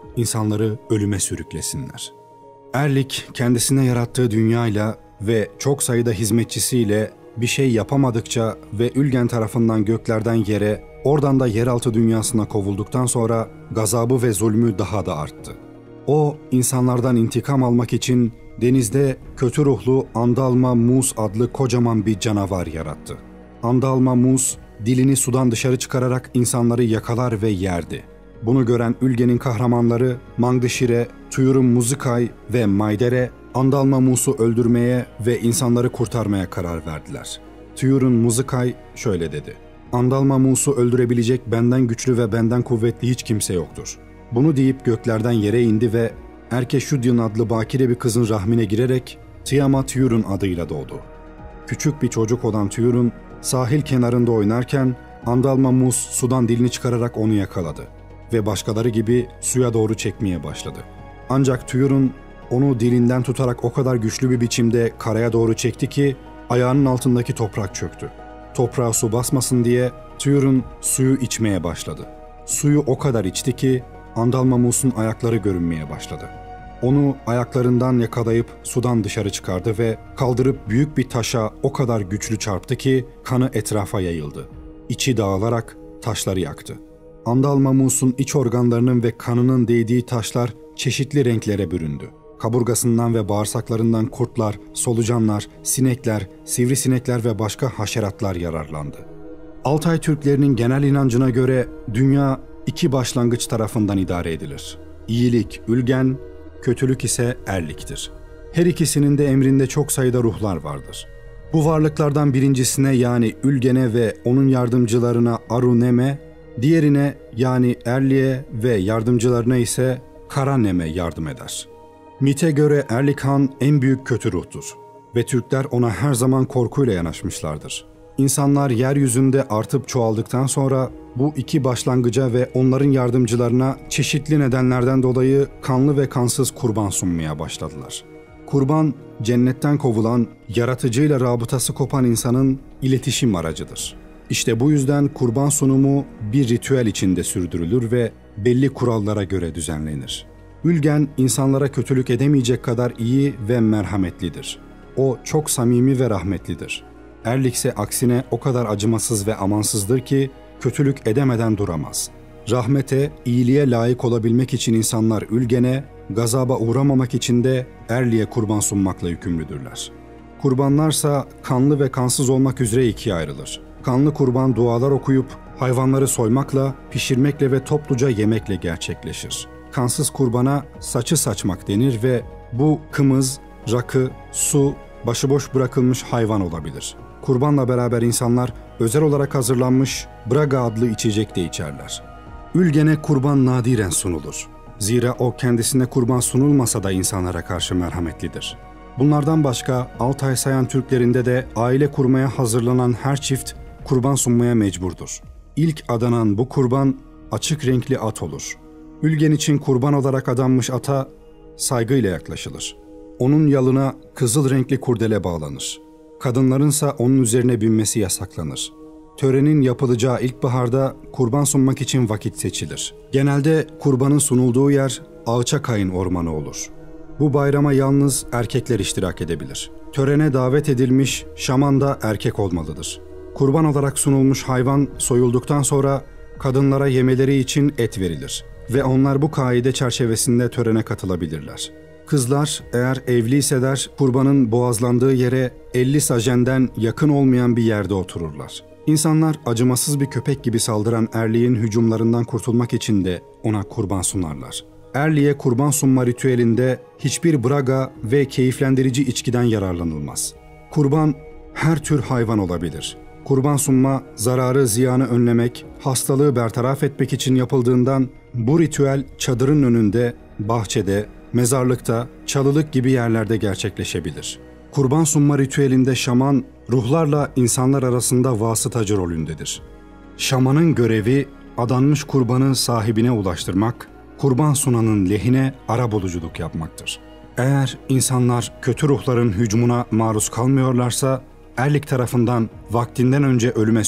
insanları ölüme sürüklesinler. Erlik kendisine yarattığı dünyayla ve çok sayıda hizmetçisiyle bir şey yapamadıkça ve Ülgen tarafından göklerden yere, oradan da yeraltı dünyasına kovulduktan sonra gazabı ve zulmü daha da arttı. O, insanlardan intikam almak için denizde kötü ruhlu Andalma Mus adlı kocaman bir canavar yarattı. Andalma Mus, dilini sudan dışarı çıkararak insanları yakalar ve yerdi. Bunu gören Ülgen'in kahramanları Mangdişire, Tuyur'un Muzikay ve Maydere, Andalma Mus'u öldürmeye ve insanları kurtarmaya karar verdiler. Tuyur'un Muzikay şöyle dedi: "Andalma Mus'u öldürebilecek benden güçlü ve benden kuvvetli hiç kimse yoktur." Bunu deyip göklerden yere indi ve Erkeşudyan adlı bakire bir kızın rahmine girerek Tiamat Tuyur'un adıyla doğdu. Küçük bir çocuk olan Tuyur'un sahil kenarında oynarken Andalma Mus sudan dilini çıkararak onu yakaladı ve başkaları gibi suya doğru çekmeye başladı. Ancak Tuyur'un onu dilinden tutarak o kadar güçlü bir biçimde karaya doğru çekti ki ayağının altındaki toprak çöktü. Toprağa su basmasın diye Tuyur'un suyu içmeye başladı. Suyu o kadar içti ki Andalma Mus'un ayakları görünmeye başladı. Onu ayaklarından yakalayıp sudan dışarı çıkardı ve kaldırıp büyük bir taşa o kadar güçlü çarptı ki kanı etrafa yayıldı. İçi dağılarak taşları yaktı. Andalma Mus'un iç organlarının ve kanının değdiği taşlar çeşitli renklere büründü. Kaburgasından ve bağırsaklarından kurtlar, solucanlar, sinekler, sivrisinekler ve başka haşeratlar yararlandı. Altay Türklerinin genel inancına göre dünya iki başlangıç tarafından idare edilir. İyilik Ülgen, kötülük ise Erlik'tir. Her ikisinin de emrinde çok sayıda ruhlar vardır. Bu varlıklardan birincisine yani Ülgen'e ve onun yardımcılarına Aruneme, diğerine yani Erlik'e ve yardımcılarına ise Karaneme yardım eder. Mite göre Erlik Han en büyük kötü ruhtur ve Türkler ona her zaman korkuyla yanaşmışlardır. İnsanlar yeryüzünde artıp çoğaldıktan sonra bu iki başlangıca ve onların yardımcılarına çeşitli nedenlerden dolayı kanlı ve kansız kurban sunmaya başladılar. Kurban, cennetten kovulan, yaratıcıyla rabıtası kopan insanın iletişim aracıdır. İşte bu yüzden kurban sunumu bir ritüel içinde sürdürülür ve belli kurallara göre düzenlenir. Ülgen, insanlara kötülük edemeyecek kadar iyi ve merhametlidir. O çok samimi ve rahmetlidir. Erlik ise aksine o kadar acımasız ve amansızdır ki kötülük edemeden duramaz. Rahmete, iyiliğe layık olabilmek için insanlar Ülgen'e, gazaba uğramamak için de Erlik'e kurban sunmakla yükümlüdürler. Kurbanlarsa kanlı ve kansız olmak üzere ikiye ayrılır. Kanlı kurban dualar okuyup hayvanları soymakla, pişirmekle ve topluca yemekle gerçekleşir. Kansız kurbana saçı saçmak denir ve bu kımız, rakı, su, başıboş bırakılmış hayvan olabilir. Kurbanla beraber insanlar özel olarak hazırlanmış Braga adlı içecek de içerler. Ülgen'e kurban nadiren sunulur. Zira o kendisine kurban sunulmasa da insanlara karşı merhametlidir. Bunlardan başka Altay Sayan Türklerinde de aile kurmaya hazırlanan her çift kurban sunmaya mecburdur. İlk adanan bu kurban açık renkli at olur. Ülgen için kurban olarak adanmış ata saygıyla yaklaşılır. Onun yalına kızıl renkli kurdele bağlanır. Kadınlarınsa onun üzerine binmesi yasaklanır. Törenin yapılacağı ilkbaharda kurban sunmak için vakit seçilir. Genelde kurbanın sunulduğu yer Ağaçakayın ormanı olur. Bu bayrama yalnız erkekler iştirak edebilir. Törene davet edilmiş şaman da erkek olmalıdır. Kurban olarak sunulmuş hayvan soyulduktan sonra kadınlara yemeleri için et verilir ve onlar bu kaide çerçevesinde törene katılabilirler. Kızlar eğer evliyseler kurbanın boğazlandığı yere elli sajenden yakın olmayan bir yerde otururlar. İnsanlar acımasız bir köpek gibi saldıran Erlik'in hücumlarından kurtulmak için de ona kurban sunarlar. Erlik'e kurban sunma ritüelinde hiçbir braga ve keyiflendirici içkiden yararlanılmaz. Kurban her tür hayvan olabilir. Kurban sunma, zararı ziyanı önlemek, hastalığı bertaraf etmek için yapıldığından bu ritüel çadırın önünde, bahçede, mezarlıkta, çalılık gibi yerlerde gerçekleşebilir. Kurban sunma ritüelinde şaman, ruhlarla insanlar arasında vasıtacı rolündedir. Şamanın görevi, adanmış kurbanı sahibine ulaştırmak, kurban sunanın lehine arabuluculuk yapmaktır. Eğer insanlar kötü ruhların hücumuna maruz kalmıyorlarsa, Erlik tarafından vaktinden önce ölüme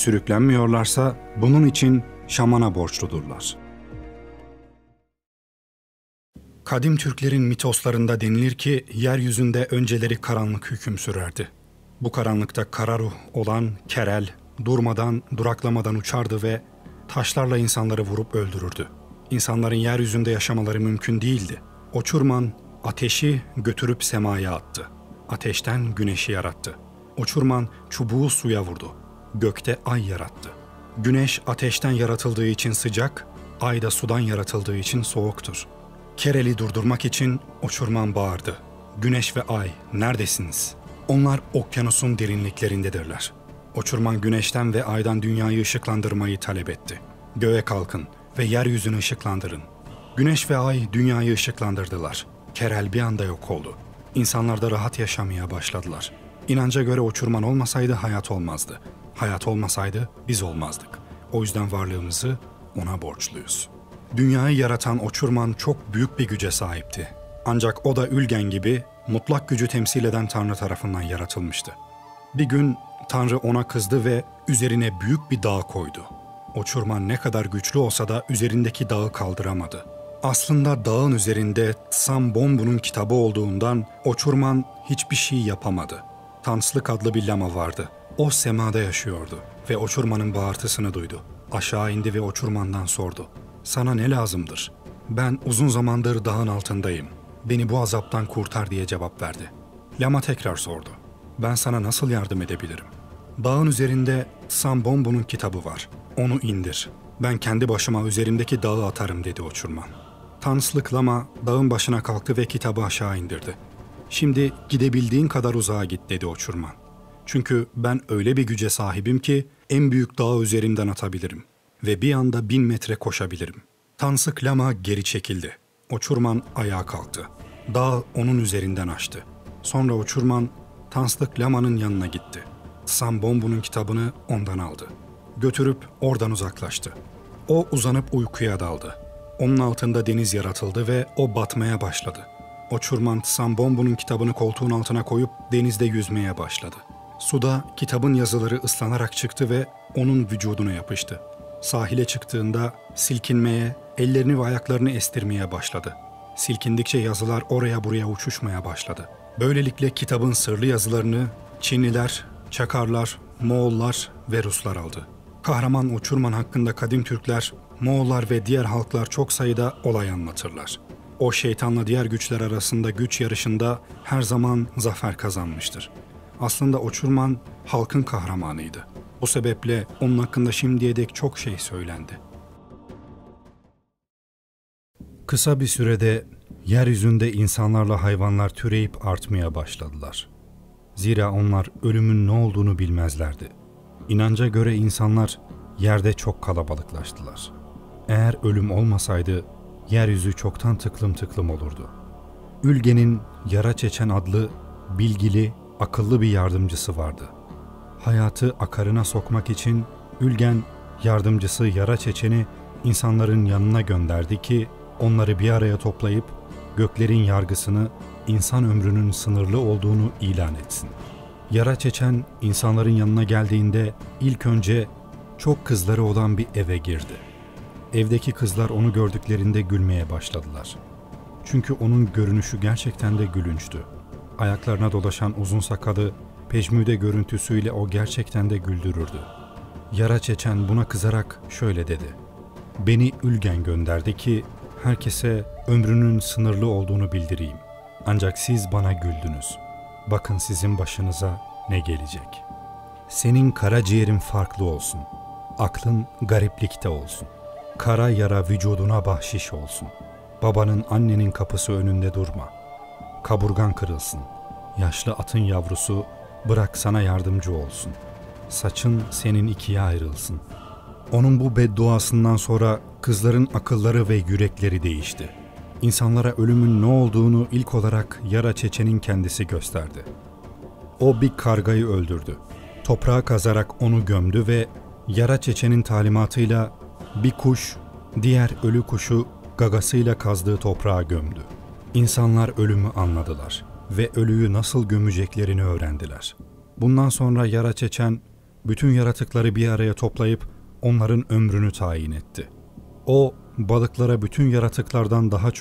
sürüklenmiyorlarsa, bunun için şamana borçludurlar. Kadim Türklerin mitoslarında denilir ki yeryüzünde önceleri karanlık hüküm sürerdi. Bu karanlıkta kara ruh olan Kerel durmadan, duraklamadan uçardı ve taşlarla insanları vurup öldürürdü. İnsanların yeryüzünde yaşamaları mümkün değildi. Oçurman ateşi götürüp semaya attı. Ateşten güneşi yarattı. Oçurman çubuğu suya vurdu. Gökte ay yarattı. Güneş ateşten yaratıldığı için sıcak, ay da sudan yaratıldığı için soğuktur. Kerel'i durdurmak için Oçurman bağırdı. Güneş ve ay neredesiniz? Onlar okyanusun derinliklerindedirler. Oçurman güneşten ve aydan dünyayı ışıklandırmayı talep etti. Göğe kalkın ve yeryüzünü ışıklandırın. Güneş ve ay dünyayı ışıklandırdılar. Kerel bir anda yok oldu. İnsanlar da rahat yaşamaya başladılar. İnanca göre Oçurman olmasaydı hayat olmazdı. Hayat olmasaydı biz olmazdık. O yüzden varlığımızı ona borçluyuz. Dünyayı yaratan Oçurman çok büyük bir güce sahipti. Ancak o da Ülgen gibi mutlak gücü temsil eden Tanrı tarafından yaratılmıştı. Bir gün Tanrı ona kızdı ve üzerine büyük bir dağ koydu. Oçurman ne kadar güçlü olsa da üzerindeki dağı kaldıramadı. Aslında dağın üzerinde Sambombu'nun kitabı olduğundan Oçurman hiçbir şey yapamadı. Tanslık adlı bir lama vardı. O semada yaşıyordu ve Oçurman'ın bağırtısını duydu. Aşağı indi ve Oçurman'dan sordu. Sana ne lazımdır? Ben uzun zamandır dağın altındayım. Beni bu azaptan kurtar diye cevap verdi. Lama tekrar sordu. Ben sana nasıl yardım edebilirim? Dağın üzerinde Sambombu'nun kitabı var. Onu indir. Ben kendi başıma üzerimdeki dağı atarım dedi Oçurman. Tanslık lama dağın başına kalktı ve kitabı aşağı indirdi. Şimdi gidebildiğin kadar uzağa git dedi Oçurman. Çünkü ben öyle bir güce sahibim ki en büyük dağı üzerimden atabilirim. Ve bir anda bin metre koşabilirim. Tansık lama geri çekildi. Oçurman ayağa kalktı. Dağ onun üzerinden açtı. Sonra Oçurman Tanslık lamanın yanına gitti. Sambombu'nun kitabını ondan aldı. Götürüp oradan uzaklaştı. O uzanıp uykuya daldı. Onun altında deniz yaratıldı ve o batmaya başladı. Oçurman Sambombu'nun kitabını koltuğun altına koyup denizde yüzmeye başladı. Suda kitabın yazıları ıslanarak çıktı ve onun vücuduna yapıştı. Sahile çıktığında silkinmeye, ellerini ve ayaklarını estirmeye başladı. Silkindikçe yazılar oraya buraya uçuşmaya başladı. Böylelikle kitabın sırlı yazılarını Çinliler, Çakarlar, Moğollar ve Ruslar aldı. Kahraman Oçurman hakkında kadim Türkler, Moğollar ve diğer halklar çok sayıda olay anlatırlar. O şeytanla diğer güçler arasında güç yarışında her zaman zafer kazanmıştır. Aslında Oçurman halkın kahramanıydı. Bu sebeple onun hakkında şimdiye dek çok şey söylendi. Kısa bir sürede yeryüzünde insanlarla hayvanlar türeyip artmaya başladılar. Zira onlar ölümün ne olduğunu bilmezlerdi. İnanca göre insanlar yerde çok kalabalıklaştılar. Eğer ölüm olmasaydı yeryüzü çoktan tıklım tıklım olurdu. Ülgen'in Yara Çeçen adlı bilgili, akıllı bir yardımcısı vardı. Hayatı akarına sokmak için Ülgen yardımcısı Yara Çeçen'i insanların yanına gönderdi ki onları bir araya toplayıp göklerin yargısını, insan ömrünün sınırlı olduğunu ilan etsin. Yara Çeçen insanların yanına geldiğinde ilk önce çok kızları olan bir eve girdi. Evdeki kızlar onu gördüklerinde gülmeye başladılar. Çünkü onun görünüşü gerçekten de gülünçtü. Ayaklarına dolaşan uzun sakalı, pejmüde görüntüsüyle o gerçekten de güldürürdü. Yara Çeçen buna kızarak şöyle dedi. Beni Ülgen gönderdi ki herkese ömrünün sınırlı olduğunu bildireyim. Ancak siz bana güldünüz. Bakın sizin başınıza ne gelecek. Senin karaciğerin farklı olsun. Aklın gariplikte olsun. Kara yara vücuduna bahşiş olsun. Babanın annenin kapısı önünde durma. Kaburgan kırılsın. Yaşlı atın yavrusu bırak sana yardımcı olsun. Saçın senin ikiye ayrılsın. Onun bu bedduasından sonra kızların akılları ve yürekleri değişti. İnsanlara ölümün ne olduğunu ilk olarak Yara Çeçen'in kendisi gösterdi. O bir kargayı öldürdü. Toprağa kazarak onu gömdü ve Yara Çeçen'in talimatıyla bir kuş, diğer ölü kuşu gagasıyla kazdığı toprağa gömdü. İnsanlar ölümü anladılar ve ölüyü nasıl gömeceklerini öğrendiler. Bundan sonra Yara Çeçen bütün yaratıkları bir araya toplayıp onların ömrünü tayin etti. O balıklara bütün yaratıklardan daha çok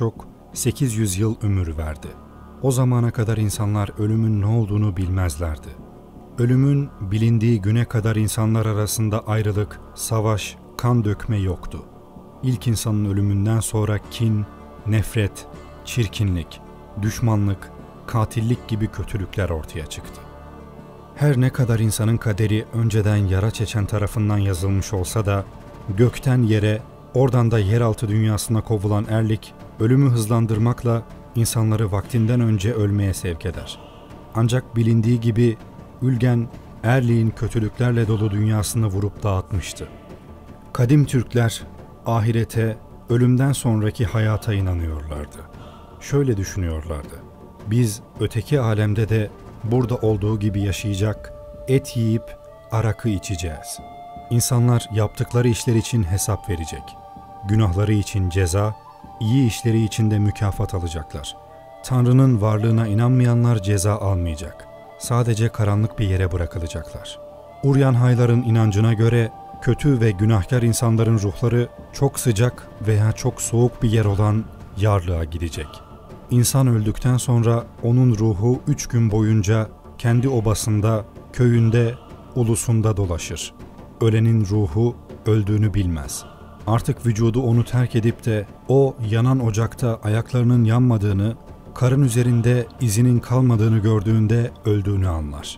sekiz yüz yıl ömür verdi. O zamana kadar insanlar ölümün ne olduğunu bilmezlerdi. Ölümün bilindiği güne kadar insanlar arasında ayrılık, savaş, kan dökme yoktu. İlk insanın ölümünden sonra kin, nefret, çirkinlik, düşmanlık, katillik gibi kötülükler ortaya çıktı. Her ne kadar insanın kaderi önceden yara çeken tarafından yazılmış olsa da, gökten yere, oradan da yeraltı dünyasına kovulan erlik, ölümü hızlandırmakla insanları vaktinden önce ölmeye sevk eder. Ancak bilindiği gibi Ülgen, erliğin kötülüklerle dolu dünyasını vurup dağıtmıştı. Kadim Türkler, ahirete, ölümden sonraki hayata inanıyorlardı. Şöyle düşünüyorlardı: biz öteki alemde de burada olduğu gibi yaşayacak, et yiyip arakı içeceğiz. İnsanlar yaptıkları işler için hesap verecek. Günahları için ceza, iyi işleri için de mükafat alacaklar. Tanrı'nın varlığına inanmayanlar ceza almayacak. Sadece karanlık bir yere bırakılacaklar. Uryan-Haylar'ın inancına göre kötü ve günahkar insanların ruhları çok sıcak veya çok soğuk bir yer olan yarlığa gidecek. İnsan öldükten sonra onun ruhu üç gün boyunca kendi obasında, köyünde, ulusunda dolaşır. Ölenin ruhu öldüğünü bilmez. Artık vücudu onu terk edip de o yanan ocakta ayaklarının yanmadığını, karın üzerinde izinin kalmadığını gördüğünde öldüğünü anlar.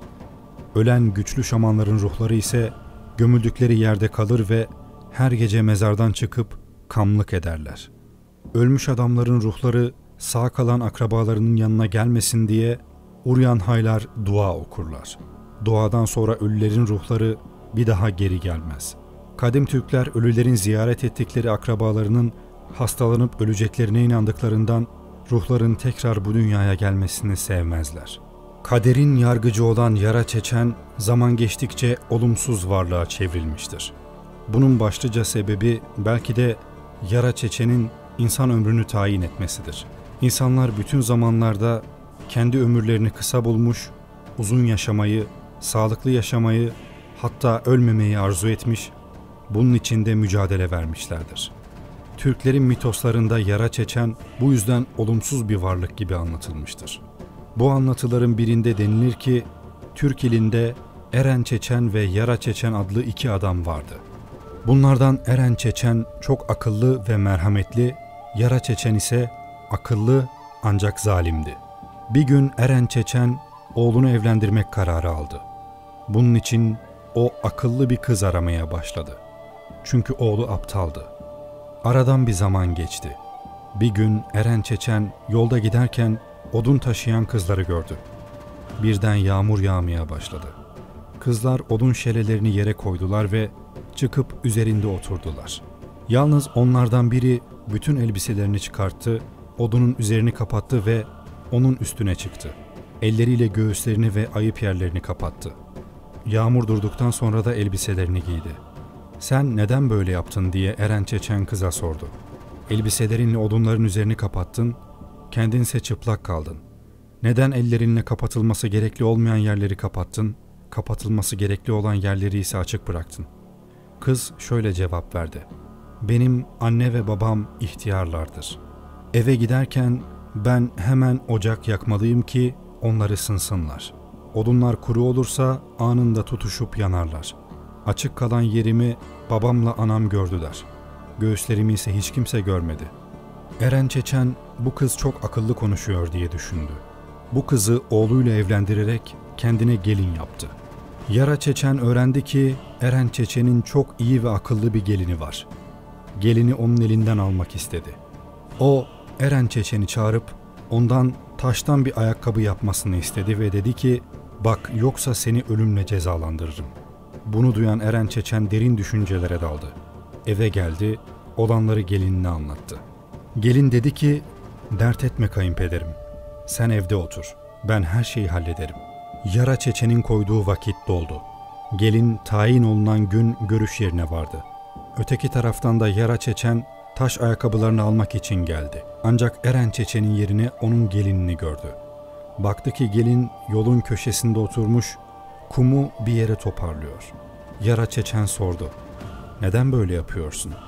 Ölen güçlü şamanların ruhları ise gömüldükleri yerde kalır ve her gece mezardan çıkıp kamlık ederler. Ölmüş adamların ruhları sağ kalan akrabalarının yanına gelmesin diye Uryan-Haylar dua okurlar. Duadan sonra ölülerin ruhları bir daha geri gelmez. Kadim Türkler ölülerin ziyaret ettikleri akrabalarının hastalanıp öleceklerine inandıklarından ruhların tekrar bu dünyaya gelmesini sevmezler. Kaderin yargıcı olan yara çeçen zaman geçtikçe olumsuz varlığa çevrilmiştir. Bunun başlıca sebebi belki de yara çeçenin insan ömrünü tayin etmesidir. İnsanlar bütün zamanlarda kendi ömürlerini kısa bulmuş, uzun yaşamayı, sağlıklı yaşamayı, hatta ölmemeyi arzu etmiş, bunun için de mücadele vermişlerdir. Türklerin mitoslarında yara çeçen bu yüzden olumsuz bir varlık gibi anlatılmıştır. Bu anlatıların birinde denilir ki, Türk ilinde Eren Çeçen ve Yara Çeçen adlı iki adam vardı. Bunlardan Eren Çeçen çok akıllı ve merhametli, Yara Çeçen ise akıllı ancak zalimdi. Bir gün Eren Çeçen oğlunu evlendirmek kararı aldı. Bunun için o akıllı bir kız aramaya başladı. Çünkü oğlu aptaldı. Aradan bir zaman geçti. Bir gün Eren Çeçen yolda giderken odun taşıyan kızları gördü. Birden yağmur yağmaya başladı. Kızlar odun şelelerini yere koydular ve çıkıp üzerinde oturdular. Yalnız onlardan biri bütün elbiselerini çıkarttı, odunun üzerini kapattı ve onun üstüne çıktı. Elleriyle göğüslerini ve ayıp yerlerini kapattı. Yağmur durduktan sonra da elbiselerini giydi. "Sen neden böyle yaptın?" diye Eren Çeçen kıza sordu. "Elbiselerinle odunların üzerini kapattın, kendinse çıplak kaldın. Neden ellerinle kapatılması gerekli olmayan yerleri kapattın, kapatılması gerekli olan yerleri ise açık bıraktın?" Kız şöyle cevap verdi: "Benim anne ve babam ihtiyarlardır. Eve giderken ben hemen ocak yakmalıyım ki onlar ısınsınlar. Odunlar kuru olursa anında tutuşup yanarlar. Açık kalan yerimi babamla anam gördüler. Göğüslerimi ise hiç kimse görmedi." Eren Çeçen bu kız çok akıllı konuşuyor diye düşündü. Bu kızı oğluyla evlendirerek kendine gelin yaptı. Yara Çeçen öğrendi ki Eren Çeçen'in çok iyi ve akıllı bir gelini var. Gelini onun elinden almak istedi. O Eren Çeçen'i çağırıp ondan taştan bir ayakkabı yapmasını istedi ve dedi ki, "Bak, yoksa seni ölümle cezalandırırım." Bunu duyan Eren Çeçen derin düşüncelere daldı. Eve geldi, olanları gelinine anlattı. Gelin dedi ki, "Dert etme kayınpederim, sen evde otur, ben her şeyi hallederim." Yara Çeçen'in koyduğu vakit doldu. Gelin tayin olunan gün görüş yerine vardı. Öteki taraftan da Yara Çeçen taş ayakkabılarını almak için geldi. Ancak Eren Çeçen'in yerine onun gelinini gördü. Baktı ki gelin yolun köşesinde oturmuş, kumu bir yere toparlıyor. Yara Çeçen sordu: "Neden böyle yapıyorsun?"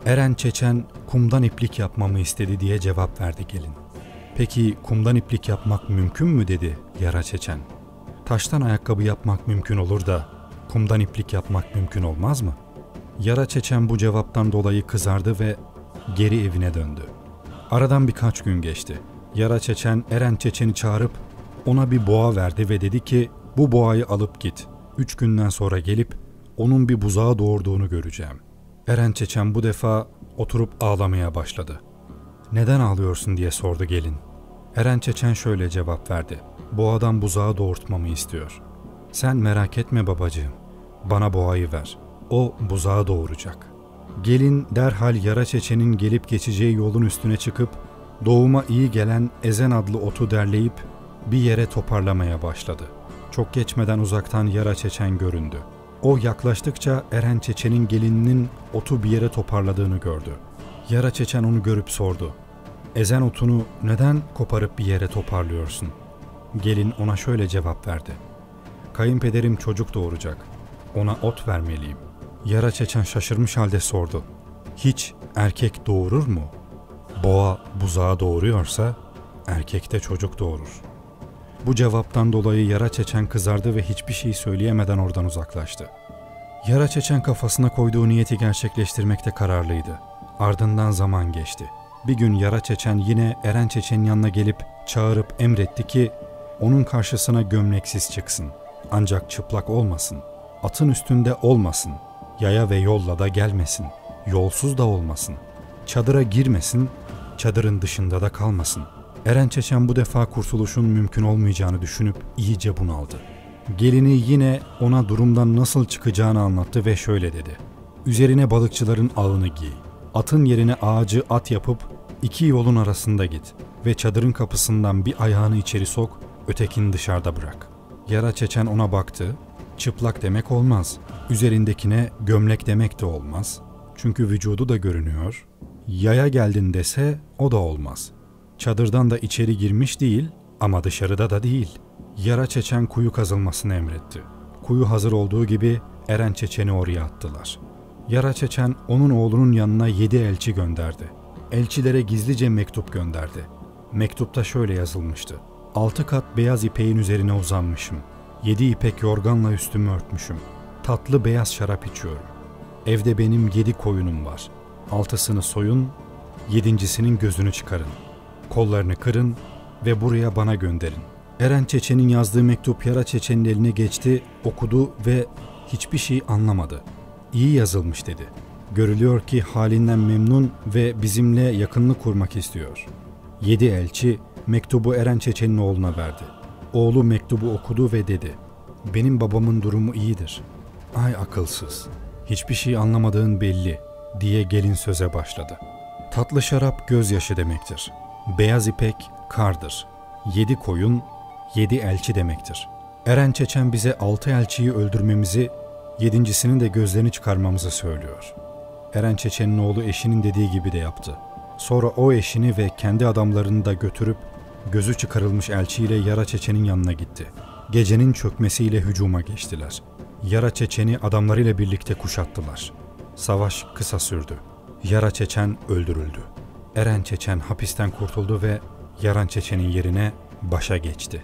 Eren Çeçen kumdan iplik yapmamı istedi diye cevap verdi gelin. Peki kumdan iplik yapmak mümkün mü dedi Yara Çeçen. Taştan ayakkabı yapmak mümkün olur da kumdan iplik yapmak mümkün olmaz mı? Yara Çeçen bu cevaptan dolayı kızardı ve geri evine döndü. Aradan birkaç gün geçti. Yara Çeçen Eren Çeçen'i çağırıp ona bir boğa verdi ve dedi ki bu boğayı alıp git. Üç günden sonra gelip onun bir buzağı doğurduğunu göreceğim. Eren Çeçen bu defa oturup ağlamaya başladı. Neden ağlıyorsun diye sordu gelin. Eren Çeçen şöyle cevap verdi. Boğadan buzağı doğurtmamı istiyor. Sen merak etme babacığım. Bana boğayı ver. O buzağı doğuracak. Gelin derhal Yara Çeçen'in gelip geçeceği yolun üstüne çıkıp doğuma iyi gelen ezen adlı otu derleyip bir yere toparlamaya başladı. Çok geçmeden uzaktan Yara Çeçen göründü. O yaklaştıkça Eren Çeçen'in gelininin otu bir yere toparladığını gördü. Yara Çeçen onu görüp sordu. Ezen otunu neden koparıp bir yere toparlıyorsun? Gelin ona şöyle cevap verdi. Kayınpederim çocuk doğuracak. Ona ot vermeliyim. Yara Çeçen şaşırmış halde sordu. Hiç erkek doğurur mu? Boğa buzağı doğuruyorsa erkek de çocuk doğurur. Bu cevaptan dolayı Yara Çeçen kızardı ve hiçbir şey söyleyemeden oradan uzaklaştı. Yara Çeçen kafasına koyduğu niyeti gerçekleştirmekte kararlıydı. Ardından zaman geçti. Bir gün Yara Çeçen yine Eren Çeçen'in yanına gelip çağırıp emretti ki onun karşısına gömleksiz çıksın. Ancak çıplak olmasın. Atın üstünde olmasın. Yaya ve yolla da gelmesin. Yolsuz da olmasın. Çadıra girmesin. Çadırın dışında da kalmasın. Eren Çeçen bu defa kurtuluşun mümkün olmayacağını düşünüp iyice bunaldı. Gelini yine ona durumdan nasıl çıkacağını anlattı ve şöyle dedi. Üzerine balıkçıların ağını giy. Atın yerine ağacı at yapıp iki yolun arasında git ve çadırın kapısından bir ayağını içeri sok, ötekini dışarıda bırak. Yara Çeçen ona baktı. Çıplak demek olmaz. Üzerindekine gömlek demek de olmaz. Çünkü vücudu da görünüyor. Yaya geldin dese o da olmaz. Çadırdan da içeri girmiş değil ama dışarıda da değil. Yara Çeçen kuyu kazılmasını emretti. Kuyu hazır olduğu gibi Eren Çeçen'i oraya attılar. Yara Çeçen onun oğlunun yanına yedi elçi gönderdi. Elçilere gizlice mektup gönderdi. Mektupta şöyle yazılmıştı. Altı kat beyaz ipeğin üzerine uzanmışım. Yedi ipek yorganla üstümü örtmüşüm. Tatlı beyaz şarap içiyorum. Evde benim yedi koyunum var. Altısını soyun, yedincisinin gözünü çıkarın. Kollarını kırın ve buraya bana gönderin. Eren Çeçen'in yazdığı mektup Yara Çeçen'in eline geçti, okudu ve hiçbir şey anlamadı. İyi yazılmış dedi. Görülüyor ki halinden memnun ve bizimle yakınlık kurmak istiyor. Yedi elçi mektubu Eren Çeçen'in oğluna verdi. Oğlu mektubu okudu ve dedi. Benim babamın durumu iyidir. Ay akılsız, hiçbir şey anlamadığın belli diye gelin söze başladı. Tatlı şarap gözyaşı demektir. Beyaz ipek kardır. Yedi koyun, yedi elçi demektir. Eren Çeçen bize altı elçiyi öldürmemizi, yedincisinin de gözlerini çıkarmamızı söylüyor. Eren Çeçen'in oğlu eşinin dediği gibi de yaptı. Sonra o eşini ve kendi adamlarını da götürüp gözü çıkarılmış elçiyle Yara Çeçen'in yanına gitti. Gecenin çökmesiyle hücuma geçtiler. Yara Çeçen'i adamlarıyla birlikte kuşattılar. Savaş kısa sürdü. Yara Çeçen öldürüldü. Eren Çeçen hapisten kurtuldu ve Yara Çeçen'in yerine başa geçti.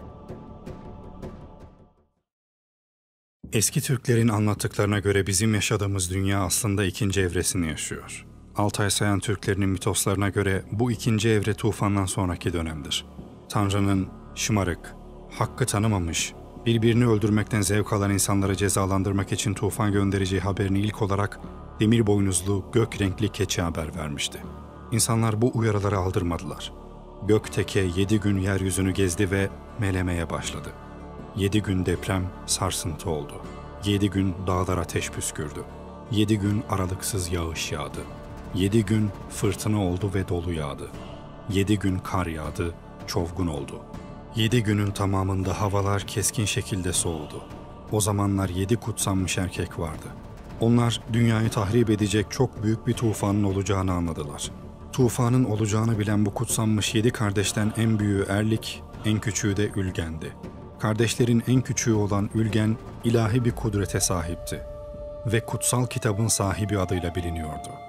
Eski Türklerin anlattıklarına göre bizim yaşadığımız dünya aslında ikinci evresini yaşıyor. Altay Sayan Türklerinin mitoslarına göre bu ikinci evre tufandan sonraki dönemdir. Tanrı'nın şımarık, hakkı tanımamış, birbirini öldürmekten zevk alan insanları cezalandırmak için tufan göndereceği haberini ilk olarak demir boynuzlu, gök renkli keçi haber vermişti. İnsanlar bu uyarıları aldırmadılar. Gökteke yedi gün yeryüzünü gezdi ve melemeye başladı. Yedi gün deprem, sarsıntı oldu. Yedi gün dağlar ateş püskürdü. Yedi gün aralıksız yağış yağdı. Yedi gün fırtına oldu ve dolu yağdı. Yedi gün kar yağdı, çovgun oldu. Yedi günün tamamında havalar keskin şekilde soğudu. O zamanlar yedi kutsanmış erkek vardı. Onlar dünyayı tahrip edecek çok büyük bir tufanın olacağını anladılar. Tufanın olacağını bilen bu kutsanmış yedi kardeşten en büyüğü Erlik, en küçüğü de Ülgen'di. Kardeşlerin en küçüğü olan Ülgen, ilahi bir kudrete sahipti ve kutsal kitabın sahibi adıyla biliniyordu.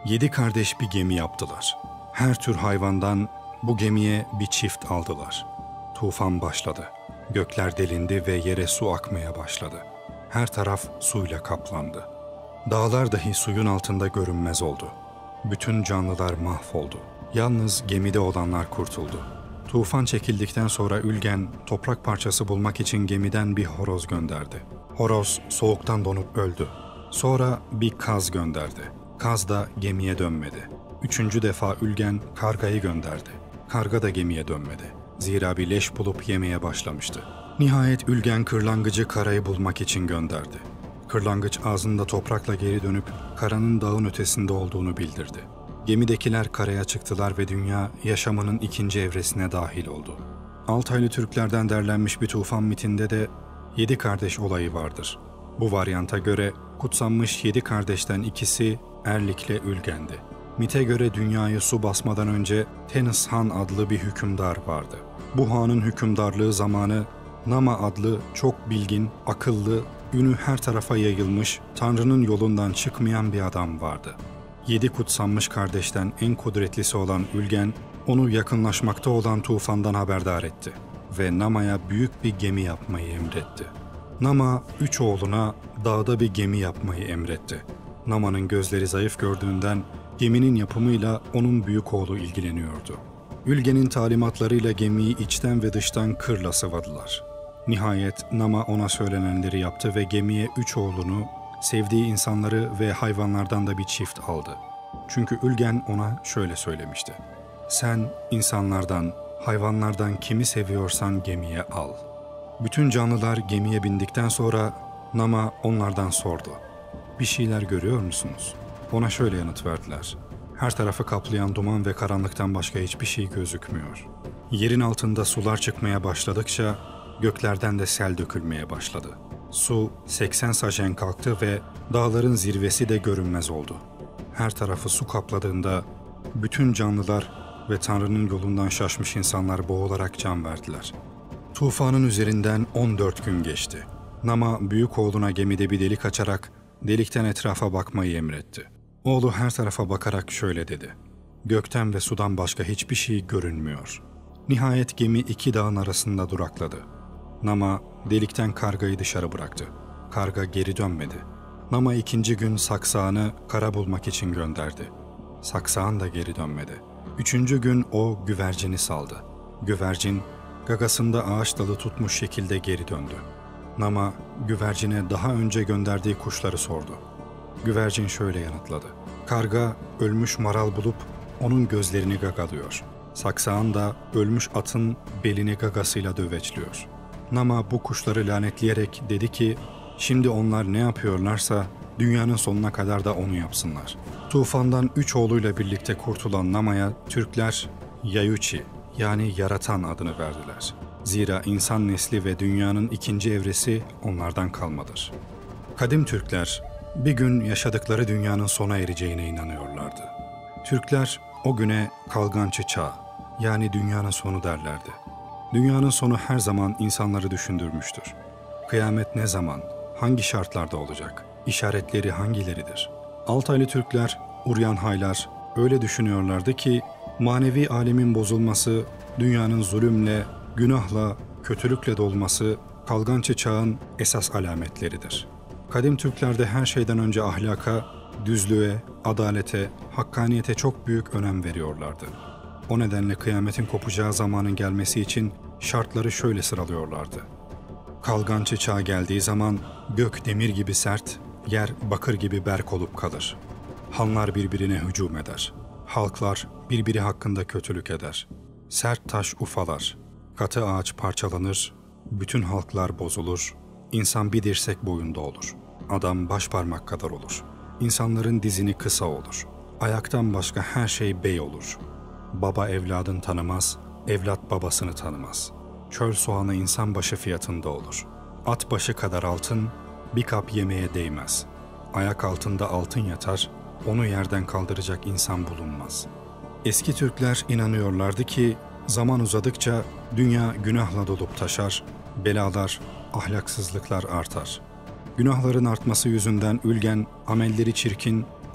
Yedi kardeş bir gemi yaptılar. Her tür hayvandan bu gemiye bir çift aldılar. Tufan başladı. Gökler delindi ve yere su akmaya başladı. Her taraf suyla kaplandı. Dağlar dahi suyun altında görünmez oldu. Bütün canlılar mahvoldu. Yalnız gemide olanlar kurtuldu. Tufan çekildikten sonra Ülgen toprak parçası bulmak için gemiden bir horoz gönderdi. Horoz soğuktan donup öldü. Sonra bir kaz gönderdi. Kaz da gemiye dönmedi. Üçüncü defa Ülgen kargayı gönderdi. Karga da gemiye dönmedi. Zira bir leş bulup yemeye başlamıştı. Nihayet Ülgen kırlangıcı karayı bulmak için gönderdi. Kırlangıç ağzında toprakla geri dönüp karanın dağın ötesinde olduğunu bildirdi. Gemidekiler karaya çıktılar ve dünya yaşamının ikinci evresine dahil oldu. Altaylı Türklerden derlenmiş bir tufan mitinde de yedi kardeş olayı vardır. Bu varyanta göre kutsanmış yedi kardeşten ikisi Erlik'le Ülgen'di. Mite göre dünyayı su basmadan önce Tenis Han adlı bir hükümdar vardı. Bu hanın hükümdarlığı zamanı Nama adlı çok bilgin, akıllı, ünü her tarafa yayılmış, Tanrı'nın yolundan çıkmayan bir adam vardı. Yedi kutsanmış kardeşten en kudretlisi olan Ülgen, onu yakınlaşmakta olan tufandan haberdar etti ve Nama'ya büyük bir gemi yapmayı emretti. Nama, üç oğluna dağda bir gemi yapmayı emretti. Nama'nın gözleri zayıf gördüğünden geminin yapımıyla onun büyük oğlu ilgileniyordu. Ülgen'in talimatlarıyla gemiyi içten ve dıştan kırla sıvadılar. Nihayet Nama ona söylenenleri yaptı ve gemiye üç oğlunu, sevdiği insanları ve hayvanlardan da bir çift aldı. Çünkü Ülgen ona şöyle söylemişti: "Sen insanlardan, hayvanlardan kimi seviyorsan gemiye al." Bütün canlılar gemiye bindikten sonra Nama onlardan sordu: "Bir şeyler görüyor musunuz?" Ona şöyle yanıt verdiler: "Her tarafı kaplayan duman ve karanlıktan başka hiçbir şey gözükmüyor." Yerin altında sular çıkmaya başladıkça göklerden de sel dökülmeye başladı. Su seksen sajen kalktı ve dağların zirvesi de görünmez oldu. Her tarafı su kapladığında bütün canlılar ve Tanrı'nın yolundan şaşmış insanlar boğularak can verdiler. Tufanın üzerinden on dört gün geçti. Nama büyük oğluna gemide bir delik açarak delikten etrafa bakmayı emretti. Oğlu her tarafa bakarak şöyle dedi: "Gökten ve sudan başka hiçbir şey görünmüyor." Nihayet gemi iki dağın arasında durakladı. Nama delikten kargayı dışarı bıraktı. Karga geri dönmedi. Nama ikinci gün saksağını kara bulmak için gönderdi. Saksağın da geri dönmedi. Üçüncü gün o güvercini saldı. Güvercin gagasında ağaç dalı tutmuş şekilde geri döndü. Nama güvercine daha önce gönderdiği kuşları sordu. Güvercin şöyle yanıtladı: "Karga ölmüş maral bulup onun gözlerini gagalıyor. Saksağın da ölmüş atın belini gagasıyla döveçliyor." Nama bu kuşları lanetleyerek dedi ki, "Şimdi onlar ne yapıyorlarsa dünyanın sonuna kadar da onu yapsınlar." Tufandan üç oğluyla birlikte kurtulan Nama'ya Türkler Yayuçi, yani yaratan adını verdiler. Zira insan nesli ve dünyanın ikinci evresi onlardan kalmadır. Kadim Türkler bir gün yaşadıkları dünyanın sona ereceğine inanıyorlardı. Türkler o güne kalgançı çağ, yani dünyanın sonu derlerdi. Dünyanın sonu her zaman insanları düşündürmüştür. Kıyamet ne zaman, hangi şartlarda olacak, işaretleri hangileridir? Altaylı Türkler, Uryan Haylar öyle düşünüyorlardı ki manevi alemin bozulması, dünyanın zulümle, günahla, kötülükle dolması kalgançı çağın esas alametleridir. Kadim Türklerde her şeyden önce ahlaka, düzlüğe, adalete, hakkaniyete çok büyük önem veriyorlardı. O nedenle kıyametin kopacağı zamanın gelmesi için şartları şöyle sıralıyorlardı. Kalgançı çağ geldiği zaman gök demir gibi sert, yer bakır gibi berk olup kalır. Hanlar birbirine hücum eder. Halklar birbiri hakkında kötülük eder. Sert taş ufalar, katı ağaç parçalanır, bütün halklar bozulur, insan bir dirsek boyunda olur. Adam baş parmak kadar olur. İnsanların dizini kısa olur. Ayaktan başka her şey bey olur. Baba evladını tanımaz, evlat babasını tanımaz. Çöl soğanı insan başı fiyatında olur. At başı kadar altın, bir kap yemeğe değmez. Ayak altında altın yatar, onu yerden kaldıracak insan bulunmaz. Eski Türkler inanıyorlardı ki, zaman uzadıkça dünya günahla dolup taşar, belalar, ahlaksızlıklar artar. Günahların artması yüzünden Ülgen, amelleri çirkin,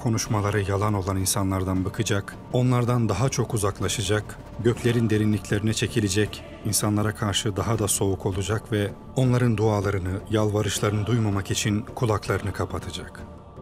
konuşmaları yalan olan insanlardan bıkacak, onlardan daha çok uzaklaşacak, göklerin derinliklerine çekilecek, insanlara karşı daha da soğuk olacak ve onların dualarını, yalvarışlarını duymamak için kulaklarını kapatacak.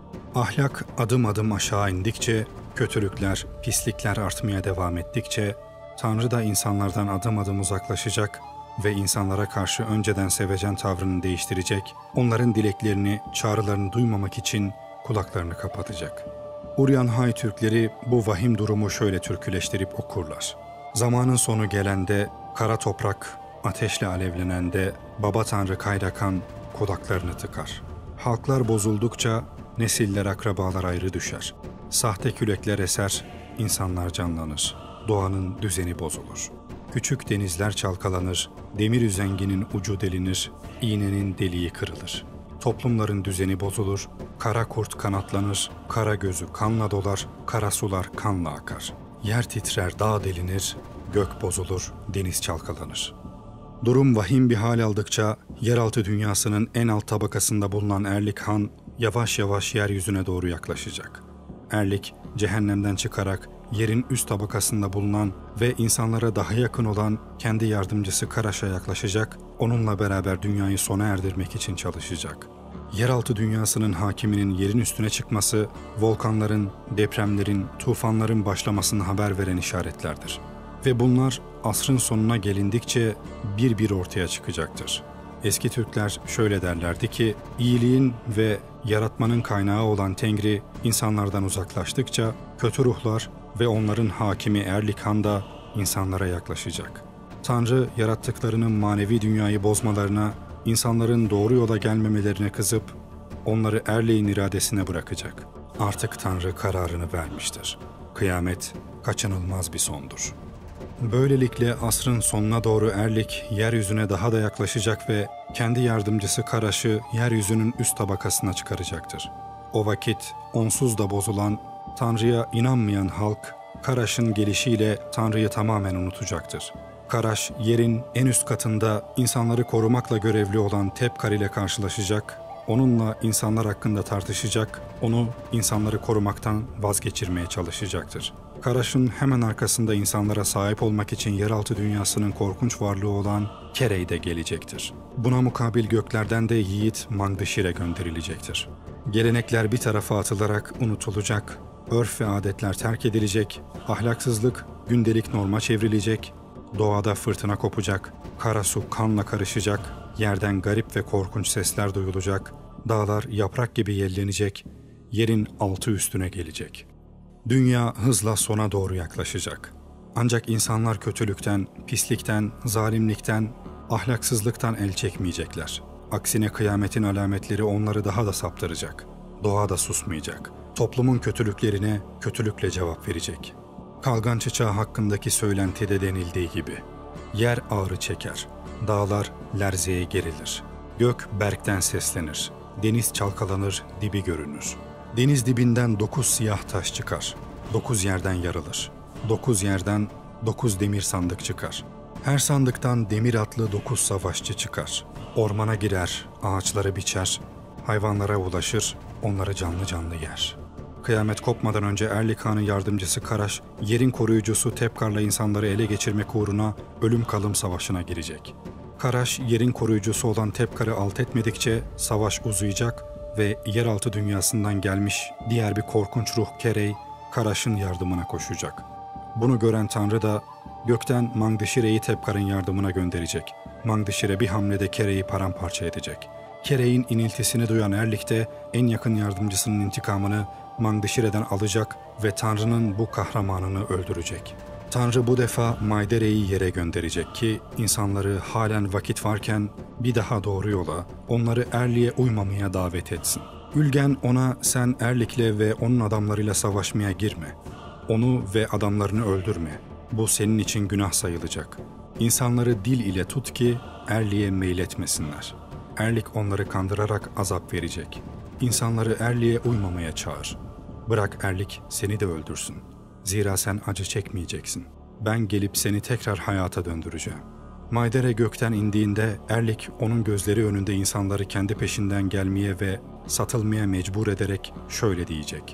Ahlak adım adım aşağı indikçe, kötülükler, pislikler artmaya devam ettikçe, Tanrı da insanlardan adım adım uzaklaşacak ve insanlara karşı önceden sevecen tavrını değiştirecek, onların dileklerini, çağrılarını duymamak için kulaklarını kapatacak. Uryan Hay Türkleri bu vahim durumu şöyle türküleştirip okurlar. Zamanın sonu gelende, kara toprak ateşle alevlenende, Baba Tanrı Kayrakan kulaklarını tıkar. Halklar bozuldukça nesiller akrabalar ayrı düşer. Sahte külekler eser, insanlar canlanır. Doğanın düzeni bozulur. Küçük denizler çalkalanır, demir üzenginin ucu delinir, iğnenin deliği kırılır. Toplumların düzeni bozulur, kara kurt kanatlanır, kara gözü kanla dolar, kara sular kanla akar. Yer titrer, dağ delinir, gök bozulur, deniz çalkalanır. Durum vahim bir hal aldıkça, yeraltı dünyasının en alt tabakasında bulunan Erlik Han, yavaş yavaş yeryüzüne doğru yaklaşacak. Erlik, cehennemden çıkarak, yerin üst tabakasında bulunan ve insanlara daha yakın olan kendi yardımcısı Karaş'a yaklaşacak, onunla beraber dünyayı sona erdirmek için çalışacak. Yeraltı dünyasının hakiminin yerin üstüne çıkması, volkanların, depremlerin, tufanların başlamasını haber veren işaretlerdir. Ve bunlar asrın sonuna gelindikçe bir bir ortaya çıkacaktır. Eski Türkler şöyle derlerdi ki, iyiliğin ve yaratmanın kaynağı olan Tengri insanlardan uzaklaştıkça kötü ruhlar ve onların hakimi Erlik Han da insanlara yaklaşacak. Tanrı yarattıklarının manevi dünyayı bozmalarına, insanların doğru yola gelmemelerine kızıp onları Erlik'in iradesine bırakacak. Artık Tanrı kararını vermiştir. Kıyamet kaçınılmaz bir sondur. Böylelikle asrın sonuna doğru Erlik yeryüzüne daha da yaklaşacak ve kendi yardımcısı Karaş'ı yeryüzünün üst tabakasına çıkaracaktır. O vakit onsuz da bozulan, Tanrı'ya inanmayan halk, Karaş'ın gelişiyle Tanrı'yı tamamen unutacaktır. Karaş, yerin en üst katında insanları korumakla görevli olan Tepkar ile karşılaşacak, onunla insanlar hakkında tartışacak, onu insanları korumaktan vazgeçirmeye çalışacaktır. Karaş'ın hemen arkasında insanlara sahip olmak için yeraltı dünyasının korkunç varlığı olan Kerey de gelecektir. Buna mukabil göklerden de yiğit Mangdışir'e gönderilecektir. Gelenekler bir tarafa atılarak unutulacak, örf ve adetler terk edilecek, ahlaksızlık gündelik norma çevrilecek, doğada fırtına kopacak, kara su kanla karışacak, yerden garip ve korkunç sesler duyulacak, dağlar yaprak gibi yellenecek, yerin altı üstüne gelecek. Dünya hızla sona doğru yaklaşacak. Ancak insanlar kötülükten, pislikten, zalimlikten, ahlaksızlıktan el çekmeyecekler. Aksine kıyametin alametleri onları daha da saptıracak. Doğa da susmayacak. Toplumun kötülüklerine kötülükle cevap verecek. Kalgan çiçeği hakkındaki söylentide denildiği gibi, yer ağrı çeker, dağlar lerzeye gerilir, gök berkten seslenir, deniz çalkalanır, dibi görünür. Deniz dibinden dokuz siyah taş çıkar, dokuz yerden yarılır, dokuz yerden dokuz demir sandık çıkar. Her sandıktan demir atlı dokuz savaşçı çıkar. Ormana girer, ağaçları biçer, hayvanlara ulaşır, onları canlı canlı yer. Kıyamet kopmadan önce Erlik Han'ın yardımcısı Karaş, yerin koruyucusu Tepkar'la insanları ele geçirmek uğruna ölüm kalım savaşına girecek. Karaş, yerin koruyucusu olan Tepkar'ı alt etmedikçe savaş uzayacak ve yeraltı dünyasından gelmiş diğer bir korkunç ruh Kerey, Karaş'ın yardımına koşacak. Bunu gören Tanrı da gökten Mangdışire'yi Tepkar'ın yardımına gönderecek. Mangdışire bir hamlede Kerey'i paramparça edecek. Kerey'in iniltisini duyan Erlik de en yakın yardımcısının intikamını Mangdışire'den alacak ve Tanrı'nın bu kahramanını öldürecek. Tanrı bu defa Maydere'yi yere gönderecek ki insanları halen vakit varken bir daha doğru yola, onları Erlik'e uymamaya davet etsin. Ülgen ona sen Erlik'le ve onun adamlarıyla savaşmaya girme. Onu ve adamlarını öldürme. Bu senin için günah sayılacak. İnsanları dil ile tut ki Erlik'e meyletmesinler. Erlik onları kandırarak azap verecek. İnsanları Erlik'e uymamaya çağır. Bırak Erlik seni de öldürsün. Zira sen acı çekmeyeceksin. Ben gelip seni tekrar hayata döndüreceğim. Maydere gökten indiğinde Erlik onun gözleri önünde insanları kendi peşinden gelmeye ve satılmaya mecbur ederek şöyle diyecek.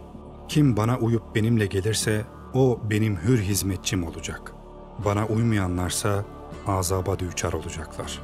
Kim bana uyup benimle gelirse o benim hür hizmetçim olacak. Bana uymayanlarsa azaba düçar olacaklar.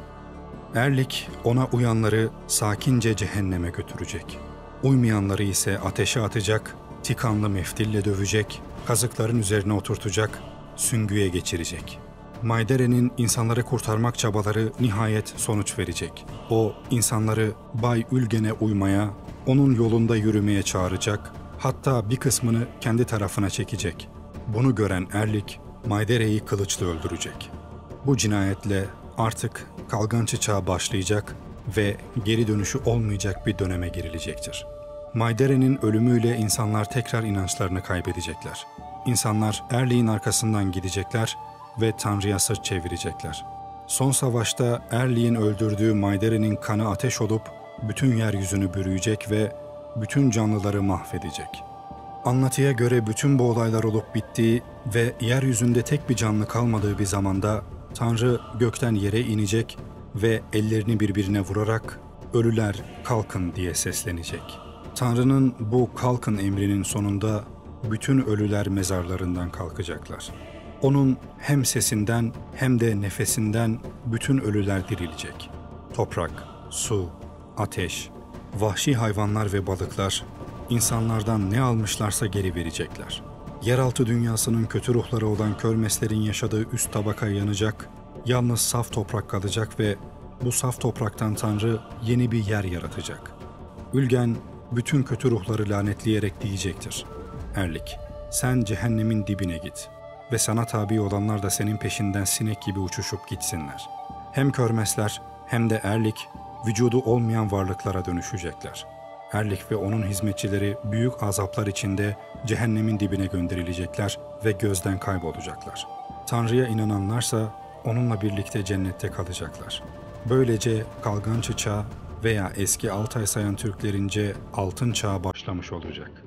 Erlik ona uyanları sakince cehenneme götürecek. Uymayanları ise ateşe atacak, tikanlı meftille dövecek, kazıkların üzerine oturtacak, süngüye geçirecek. Maydere'nin insanları kurtarmak çabaları nihayet sonuç verecek. O insanları Bay Ülgen'e uymaya, onun yolunda yürümeye çağıracak, hatta bir kısmını kendi tarafına çekecek. Bunu gören Erlik, Maydere'yi kılıçla öldürecek. Bu cinayetle artık Kalgançı Çağı başlayacak ve geri dönüşü olmayacak bir döneme girilecektir. Maydere'nin ölümüyle insanlar tekrar inançlarını kaybedecekler. İnsanlar Erlik'in arkasından gidecekler ve Tanrı'ya sırt çevirecekler. Son savaşta Erlik'in öldürdüğü Maydere'nin kanı ateş olup bütün yeryüzünü bürüyecek ve bütün canlıları mahvedecek. Anlatıya göre bütün bu olaylar olup bittiği ve yeryüzünde tek bir canlı kalmadığı bir zamanda Tanrı gökten yere inecek ve ellerini birbirine vurarak "Ölüler kalkın" diye seslenecek. Tanrı'nın bu kalkın emrinin sonunda bütün ölüler mezarlarından kalkacaklar. Onun hem sesinden hem de nefesinden bütün ölüler dirilecek. Toprak, su, ateş, vahşi hayvanlar ve balıklar insanlardan ne almışlarsa geri verecekler. Yeraltı dünyasının kötü ruhları olan körmeslerin yaşadığı üst tabaka yanacak, yalnız saf toprak kalacak ve bu saf topraktan Tanrı yeni bir yer yaratacak. Ülgen bütün kötü ruhları lanetleyerek diyecektir: Erlik, sen cehennemin dibine git ve sana tabi olanlar da senin peşinden sinek gibi uçuşup gitsinler. Hem körmesler hem de Erlik vücudu olmayan varlıklara dönüşecekler. Erlik ve onun hizmetçileri büyük azaplar içinde cehennemin dibine gönderilecekler ve gözden kaybolacaklar. Tanrı'ya inananlarsa onunla birlikte cennette kalacaklar. Böylece Kalgançı Çağı veya eski Altay sayan Türklerince Altın Çağ başlamış olacak.